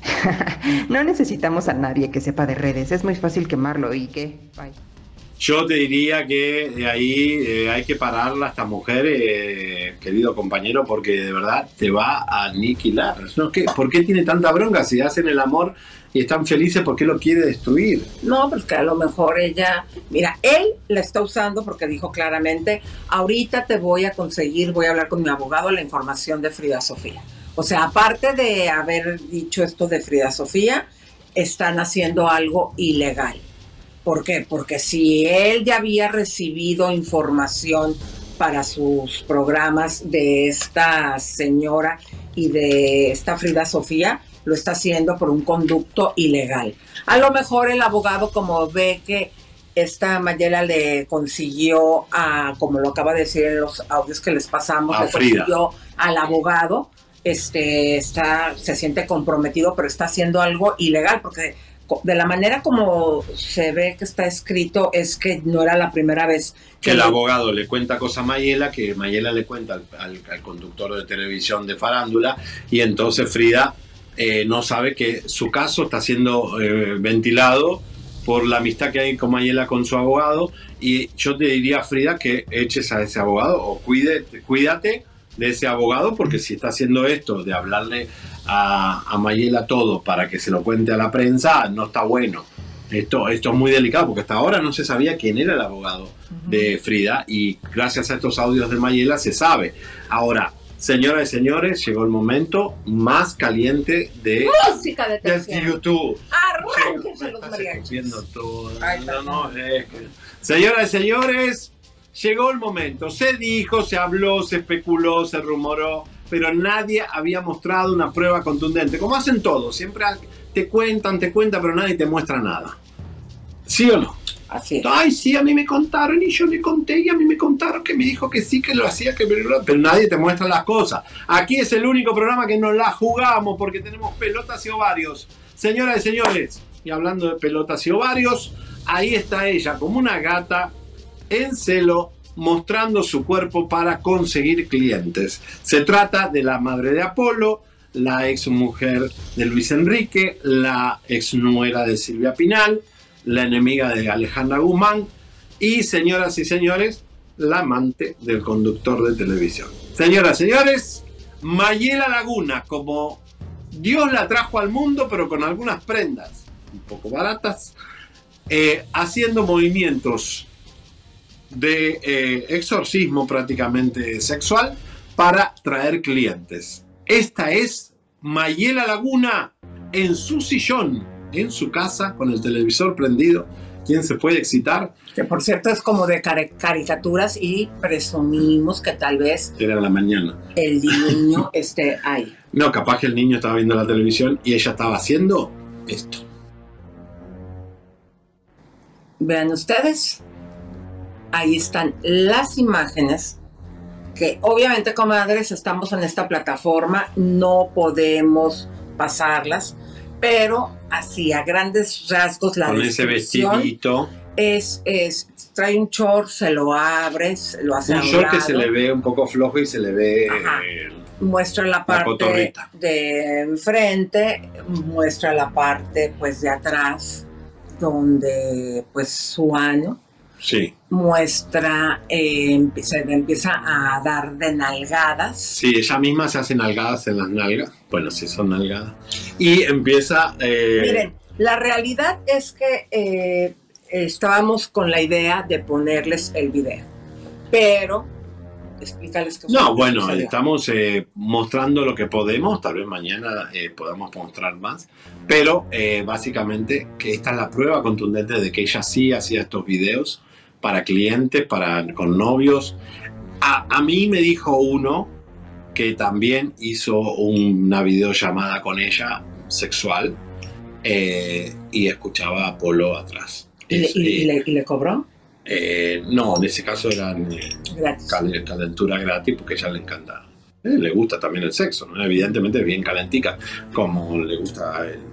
No necesitamos a nadie que sepa de redes, es muy fácil quemarlo y ¿qué? Bye. Yo te diría que de ahí hay que pararla a esta mujer, querido compañero, porque de verdad te va a aniquilar. ¿No? ¿Por qué tiene tanta bronca? Si hacen el amor y están felices, ¿por qué lo quiere destruir? No, pues que a lo mejor ella... Mira, él la está usando porque dijo claramente, ahorita te voy a conseguir, voy a hablar con mi abogado la información de Frida Sofía. O sea, aparte de haber dicho esto de Frida Sofía, están haciendo algo ilegal. ¿Por qué? Porque si él ya había recibido información para sus programas de esta señora y de esta Frida Sofía, lo está haciendo por un conducto ilegal. A lo mejor el abogado, como ve que esta Mayela le consiguió, como lo acaba de decir en los audios que les pasamos, le consiguió al abogado, se siente comprometido, pero está haciendo algo ilegal, porque de la manera como se ve que está escrito es que no era la primera vez que el abogado le cuenta cosas a Mayela, que Mayela le cuenta al conductor de televisión de farándula, y entonces Frida no sabe que su caso está siendo ventilado por la amistad que hay con Mayela con su abogado. Y yo te diría, Frida, que eches a ese abogado o cuídate de ese abogado, porque si está haciendo esto de hablarle a Mayela todo para que se lo cuente a la prensa, no está bueno. Esto es muy delicado, porque hasta ahora no se sabía quién era el abogado de Frida, y gracias a estos audios de Mayela se sabe. Ahora, señoras y señores, llegó el momento más caliente de música de YouTube. Arránquense los mariachis. Señoras y señores, llegó el momento. Se dijo, se habló, se especuló, se rumoró, pero nadie había mostrado una prueba contundente. Como hacen todos, siempre te cuentan, pero nadie te muestra nada. ¿Sí o no? Así es. Ay, sí, a mí me contaron y yo le conté y a mí me contaron que me dijo que sí, que lo hacía, pero nadie te muestra las cosas. Aquí es el único programa que nos la jugamos porque tenemos pelotas y ovarios. Señoras y señores, y hablando de pelotas y ovarios, ahí está ella como una gata en celo, mostrando su cuerpo para conseguir clientes. Se trata de la madre de Apolo, la ex mujer de Luis Enrique, la ex nuera de Silvia Pinal, la enemiga de Alejandra Guzmán y, señoras y señores, la amante del conductor de televisión. Señoras y señores, Mayela Laguna, como Dios la trajo al mundo, pero con algunas prendas un poco baratas, haciendo movimientos de exorcismo prácticamente sexual para traer clientes. Esta es Mayela Laguna en su sillón, en su casa, con el televisor prendido. ¿Quién se puede excitar? Que por cierto es como de caricaturas, y presumimos que tal vez era en la mañana el niño esté ahí. No, capaz que el niño estaba viendo la televisión y ella estaba haciendo esto. Vean ustedes, ahí están las imágenes que obviamente, comadres, estamos en esta plataforma, no podemos pasarlas, pero así a grandes rasgos la con ese vestidito trae un short, se lo abres, lo hace un short que se le ve un poco flojo y se le ve muestra la parte de enfrente, muestra la parte pues de atrás donde pues su ano. Sí. Muestra, se empieza a dar de nalgadas. Sí, ella misma se hace nalgadas en las nalgas. Bueno, sí son nalgadas. Y empieza... Miren, la realidad es que estábamos con la idea de ponerles el video. Pero, explícales qué no, bueno, estamos mostrando lo que podemos. Tal vez mañana podamos mostrar más. Pero, básicamente, que esta es la prueba contundente de que ella sí hacía estos videos para clientes, con novios. A mí me dijo uno que también hizo una videollamada con ella sexual y escuchaba a Apolo atrás. ¿Y le cobró? No, en ese caso eran calentura gratis porque a ella le encanta. Le gusta también el sexo, ¿no? Evidentemente bien calentica, como le gusta a él.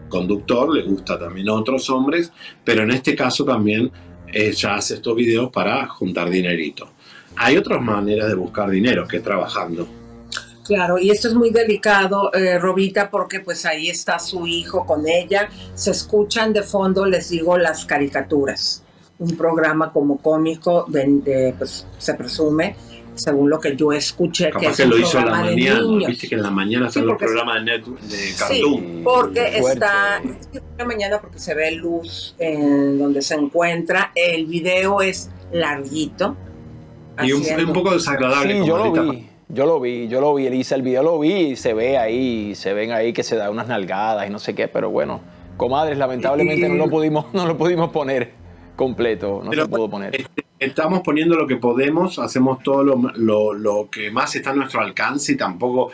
conductor, le gusta también a otros hombres, pero en este caso también ella hace estos videos para juntar dinerito. Hay otras maneras de buscar dinero que trabajando. Claro, y esto es muy delicado, Robita, porque pues ahí está su hijo con ella. Se escuchan de fondo, les digo, las caricaturas. Un programa como cómico, pues se presume, según lo que yo escuché, Capaz que es que un lo hizo en la programa de mañana, niños. viste que en la mañana están los programas de Cartoon. Sí, porque está en la mañana porque se ve luz en donde se encuentra. El video es larguito. Y un poco desagradable. Sí, como yo lo vi, Elisa, el video lo vi y se ve ahí, se ven ahí que se da unas nalgadas y no sé qué, pero bueno, comadres, lamentablemente no lo pudimos poner completo, no se pudo poner. Estamos poniendo lo que podemos, hacemos todo lo que más está a nuestro alcance y tampoco,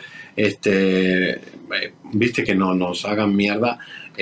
viste, que no nos hagan mierda.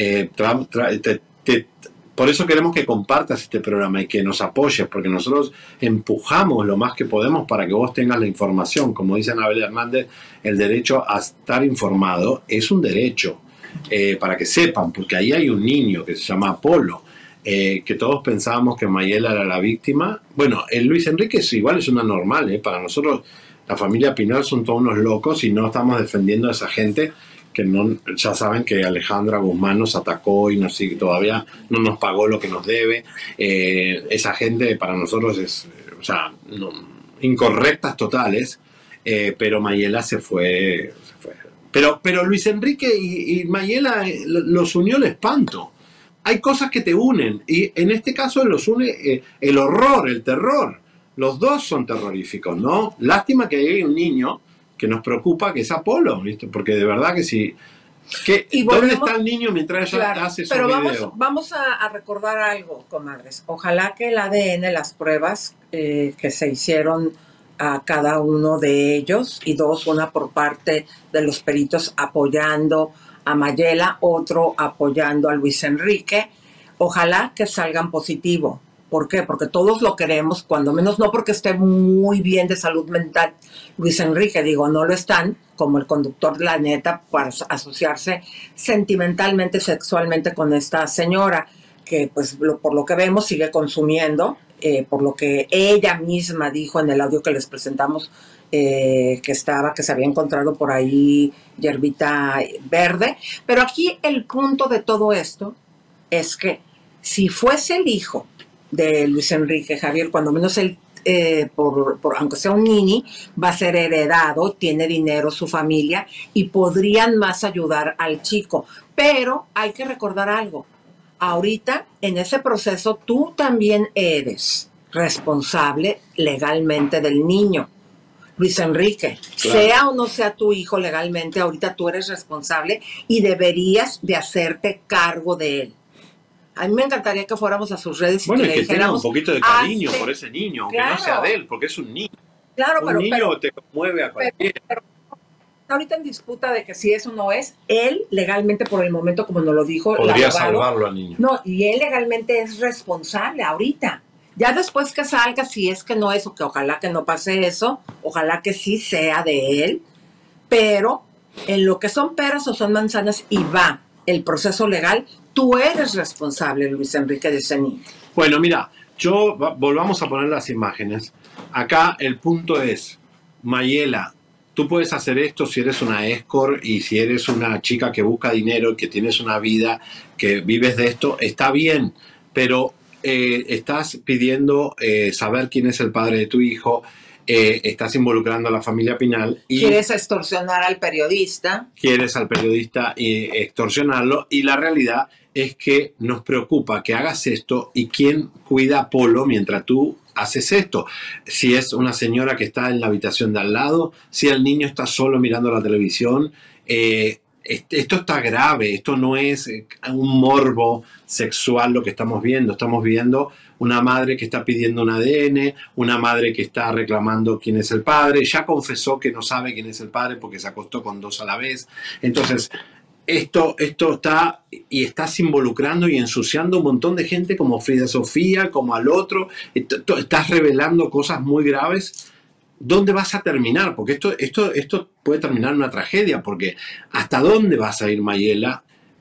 Por eso queremos que compartas este programa y que nos apoyes, porque nosotros empujamos lo más que podemos para que vos tengas la información. Como dice Anabel Hernández, el derecho a estar informado es un derecho, para que sepan, porque ahí hay un niño que se llama Apolo, que todos pensábamos que Mayela era la víctima. Bueno, el Luis Enrique igual es una normal, para nosotros la familia Pinal son todos unos locos y no estamos defendiendo a esa gente que no, ya saben que Alejandra Guzmán nos atacó y todavía no nos pagó lo que nos debe. Esa gente para nosotros es, incorrectas totales, pero Mayela se fue. Pero Luis Enrique y Mayela los unió el espanto. Hay cosas que te unen y en este caso los une el horror, el terror. Los dos son terroríficos, ¿no? Lástima que hay un niño que nos preocupa, que es Apolo, ¿viste? Porque de verdad que sí. ¿Dónde está el niño mientras ella hace su video? Vamos a recordar algo, comadres. Ojalá que el ADN, las pruebas que se hicieron a cada uno de ellos, y una por parte de los peritos apoyando a Mayela, otro apoyando a Luis Enrique, ojalá que salgan positivo. ¿Por qué? Porque todos lo queremos, cuando menos no porque esté muy bien de salud mental Luis Enrique, digo, no lo están, como el conductor de La Neta, para asociarse sentimentalmente, sexualmente con esta señora, que pues por lo que vemos sigue consumiendo, por lo que ella misma dijo en el audio que les presentamos, que se había encontrado por ahí hierbita verde. Pero aquí el punto de todo esto es que si fuese el hijo de Luis Enrique, Javier, cuando menos él, aunque sea un nini, va a ser heredado, tiene dinero su familia y podrían más ayudar al chico. Pero hay que recordar algo. Ahorita, en ese proceso, tú también eres responsable legalmente del niño. Luis Enrique, claro, sea o no sea tu hijo legalmente, ahorita tú eres responsable y deberías de hacerte cargo de él. A mí me encantaría que fuéramos a sus redes y que le dijéramos, tenga un poquito de cariño por ese niño, aunque no sea de él, porque es un niño. Claro, un niño te conmueve a cualquiera. Pero ahorita en disputa de que si eso no es, él legalmente por el momento, como nos lo dijo, podría salvarlo al niño. No, y él legalmente es responsable ahorita. Ya después que salga, si es que no es, o que ojalá que no pase eso, ojalá que sí sea de él, pero en lo que son peras o son manzanas y va el proceso legal, tú eres responsable, Luis Enrique, de ese niño. Bueno, mira, volvamos a poner las imágenes. Acá el punto es, Mayela, tú puedes hacer esto si eres una escort y si eres una chica que busca dinero y que tienes una vida, que vives de esto, está bien, pero estás pidiendo saber quién es el padre de tu hijo, estás involucrando a la familia Pinal. Y quieres extorsionar al periodista. Quieres al periodista y extorsionarlo, y la realidad es que nos preocupa que hagas esto y quién cuida a Polo mientras tú haces esto. Si es una señora que está en la habitación de al lado, si el niño está solo mirando la televisión. Esto está grave, esto no es un morbo sexual lo que estamos viendo una madre que está pidiendo un ADN, una madre que está reclamando quién es el padre, ya confesó que no sabe quién es el padre porque se acostó con dos a la vez. Entonces, esto está, y estás involucrando y ensuciando un montón de gente como Frida Sofía, como al otro, estás revelando cosas muy graves. ¿Dónde vas a terminar? Porque esto puede terminar en una tragedia, porque ¿hasta dónde vas a ir, Mayela?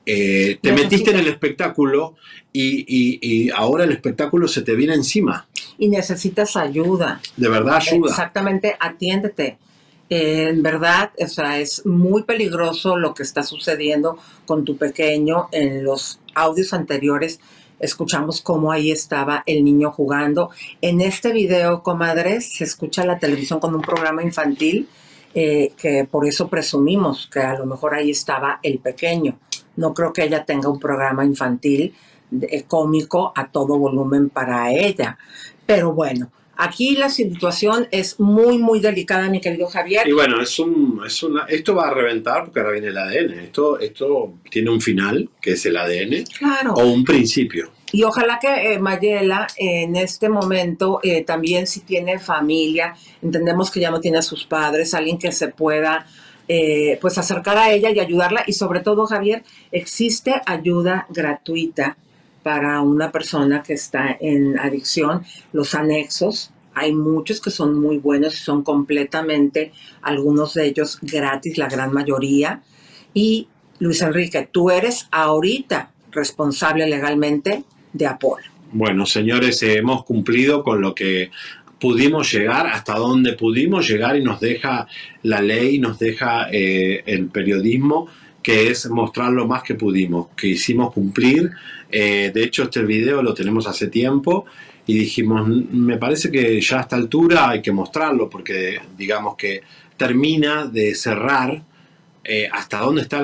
te metiste en el espectáculo y ahora el espectáculo se te viene encima. Y necesitas ayuda. De verdad, ayuda. Exactamente, atiéndete. En verdad, o sea, es muy peligroso lo que está sucediendo con tu pequeño. En los audios anteriores escuchamos cómo ahí estaba el niño jugando. En este video, comadres, se escucha la televisión con un programa infantil, que por eso presumimos que a lo mejor ahí estaba el pequeño. No creo que ella tenga un programa infantil cómico a todo volumen para ella. Pero bueno, aquí la situación es muy, muy delicada, mi querido Javier. Y bueno, esto va a reventar porque ahora viene el ADN. Esto tiene un final, que es el ADN, claro, o un principio. Y ojalá que Mayela en este momento también, si tiene familia, entendemos que ya no tiene a sus padres, alguien que se pueda pues acercar a ella y ayudarla. Y sobre todo, Javier, existe ayuda gratuita para una persona que está en adicción. Los anexos, hay muchos que son muy buenos y son completamente, algunos de ellos gratis, la gran mayoría. Y Luis Enrique, tú eres ahorita responsable legalmente de Apolo. Bueno, señores, hemos cumplido con lo que pudimos llegar, hasta donde pudimos llegar, y nos deja la ley, nos deja el periodismo, que es mostrar lo más que pudimos, que hicimos cumplir. De hecho, este video lo tenemos hace tiempo y dijimos, me parece que ya a esta altura hay que mostrarlo, porque digamos que termina de cerrar hasta dónde está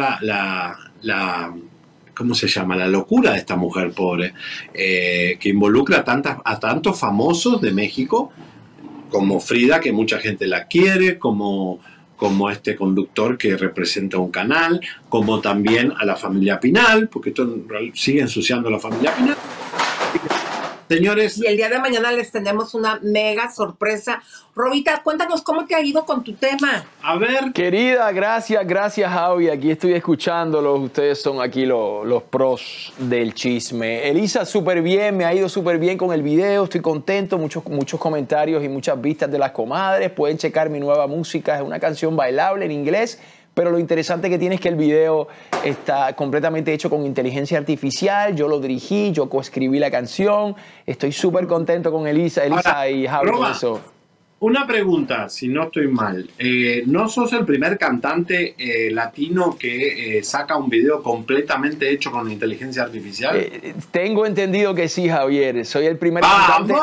la ¿cómo se llama? La locura de esta mujer pobre, que involucra a tantos famosos de México, como Frida, que mucha gente la quiere, como este conductor que representa un canal, como también a la familia Pinal, porque esto sigue ensuciando a la familia Pinal. Señores. Y el día de mañana les tenemos una mega sorpresa. Robita, cuéntanos cómo te ha ido con tu tema. A ver. Querida, gracias, Javi. Aquí estoy escuchándolos. Ustedes son aquí los pros del chisme. Elisa, súper bien, me ha ido súper bien con el video. Estoy contento, muchos comentarios y muchas vistas de las comadres. Pueden checar mi nueva música, es una canción bailable en inglés. Pero lo interesante que tiene es que el video está completamente hecho con inteligencia artificial. Yo lo dirigí, yo coescribí la canción. Estoy súper contento con Elisa ahora, y Javi con eso. Una pregunta, si no estoy mal. ¿No sos el primer cantante latino que saca un video completamente hecho con inteligencia artificial? Tengo entendido que sí, Javier. Soy el primer cantante.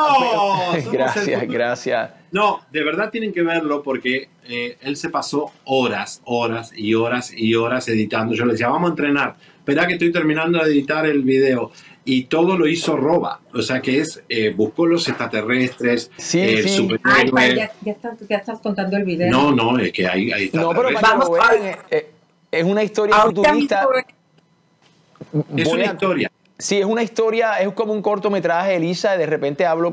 Gracias. No, de verdad tienen que verlo porque él se pasó horas editando. Yo le decía, vamos a entrenar. Esperá que estoy terminando de editar el video. Y todo lo hizo Roba. O sea que buscó los extraterrestres. Sí. Superhéroe. Ya estás contando el video. No, es que ahí está. No, pero para que lo vean, es una historia futurista. Es una historia. Sí, es una historia, es como un cortometraje, Elisa. De repente hablo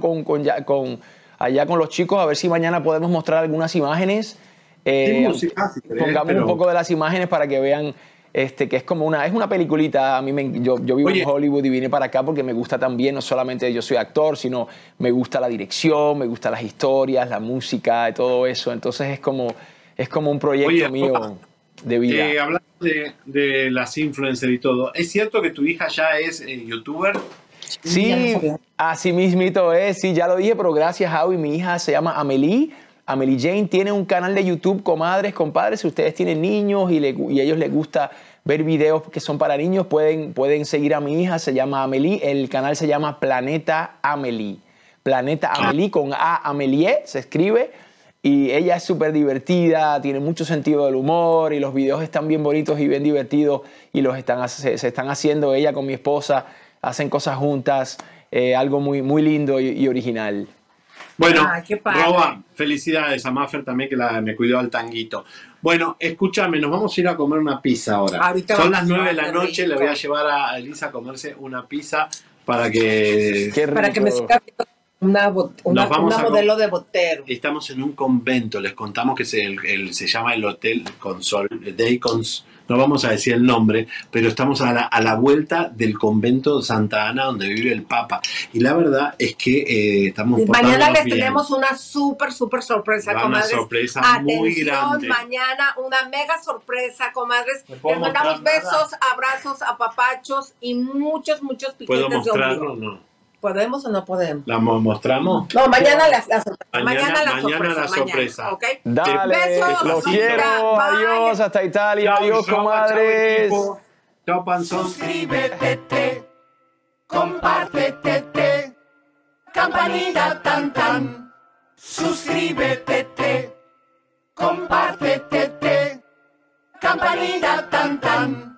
allá con los chicos, a ver si mañana podemos mostrar algunas imágenes. Pongamos un poco de las imágenes para que vean que es como una peliculita. A mí yo vivo en Hollywood y vine para acá porque me gusta también, no solamente yo soy actor, sino me gusta la dirección, me gustan las historias, la música, todo eso. Entonces es como un proyecto mío de vida. Hablando de las influencers y todo, ¿es cierto que tu hija ya es youtuber? Sí, así mismito es, sí, ya lo dije, pero gracias, Javi. Mi hija se llama Amelie Jane, tiene un canal de YouTube, comadres, compadres. Si ustedes tienen niños y a ellos les gusta ver videos que son para niños, pueden seguir a mi hija, se llama Amelie, el canal se llama Planeta Amelie. Planeta Amelie, con Amelie se escribe, y ella es súper divertida, tiene mucho sentido del humor, y los videos están bien bonitos y bien divertidos, y se están haciendo ella con mi esposa, hacen cosas juntas, algo muy, muy lindo y original. Bueno, Roba, felicidades a Maffer también, que me cuidó al tanguito. Bueno, escúchame, nos vamos a ir a comer una pizza ahora. Son las 9 de la noche, le voy a llevar a Elisa a comerse una pizza para que me siga una modelo de botero. Estamos en un convento, les contamos que se llama el Hotel Consol, no vamos a decir el nombre, pero estamos a la vuelta del convento de Santa Ana donde vive el Papa. Y la verdad es que estamos mañana les bien. Tenemos una súper sorpresa, comadres. Una sorpresa Atención, muy grande. Mañana una mega sorpresa, comadres. Les mandamos besos, abrazos, apapachos y muchos piquetes. ¿Puedo de mostrarlo ombligo. o no? ¿Podemos o no podemos? ¿La mostramos? No, mañana la sorpresa. Mañana la sorpresa. Mañana, ¿ok? Dale, besos, los quiero. bye. Adiós, hasta Italia. Chao, Adiós, chao, comadres. Chao, panzón. Suscríbete, compártete, campanita tan tan. Suscríbete, compártete, campanita tan tan.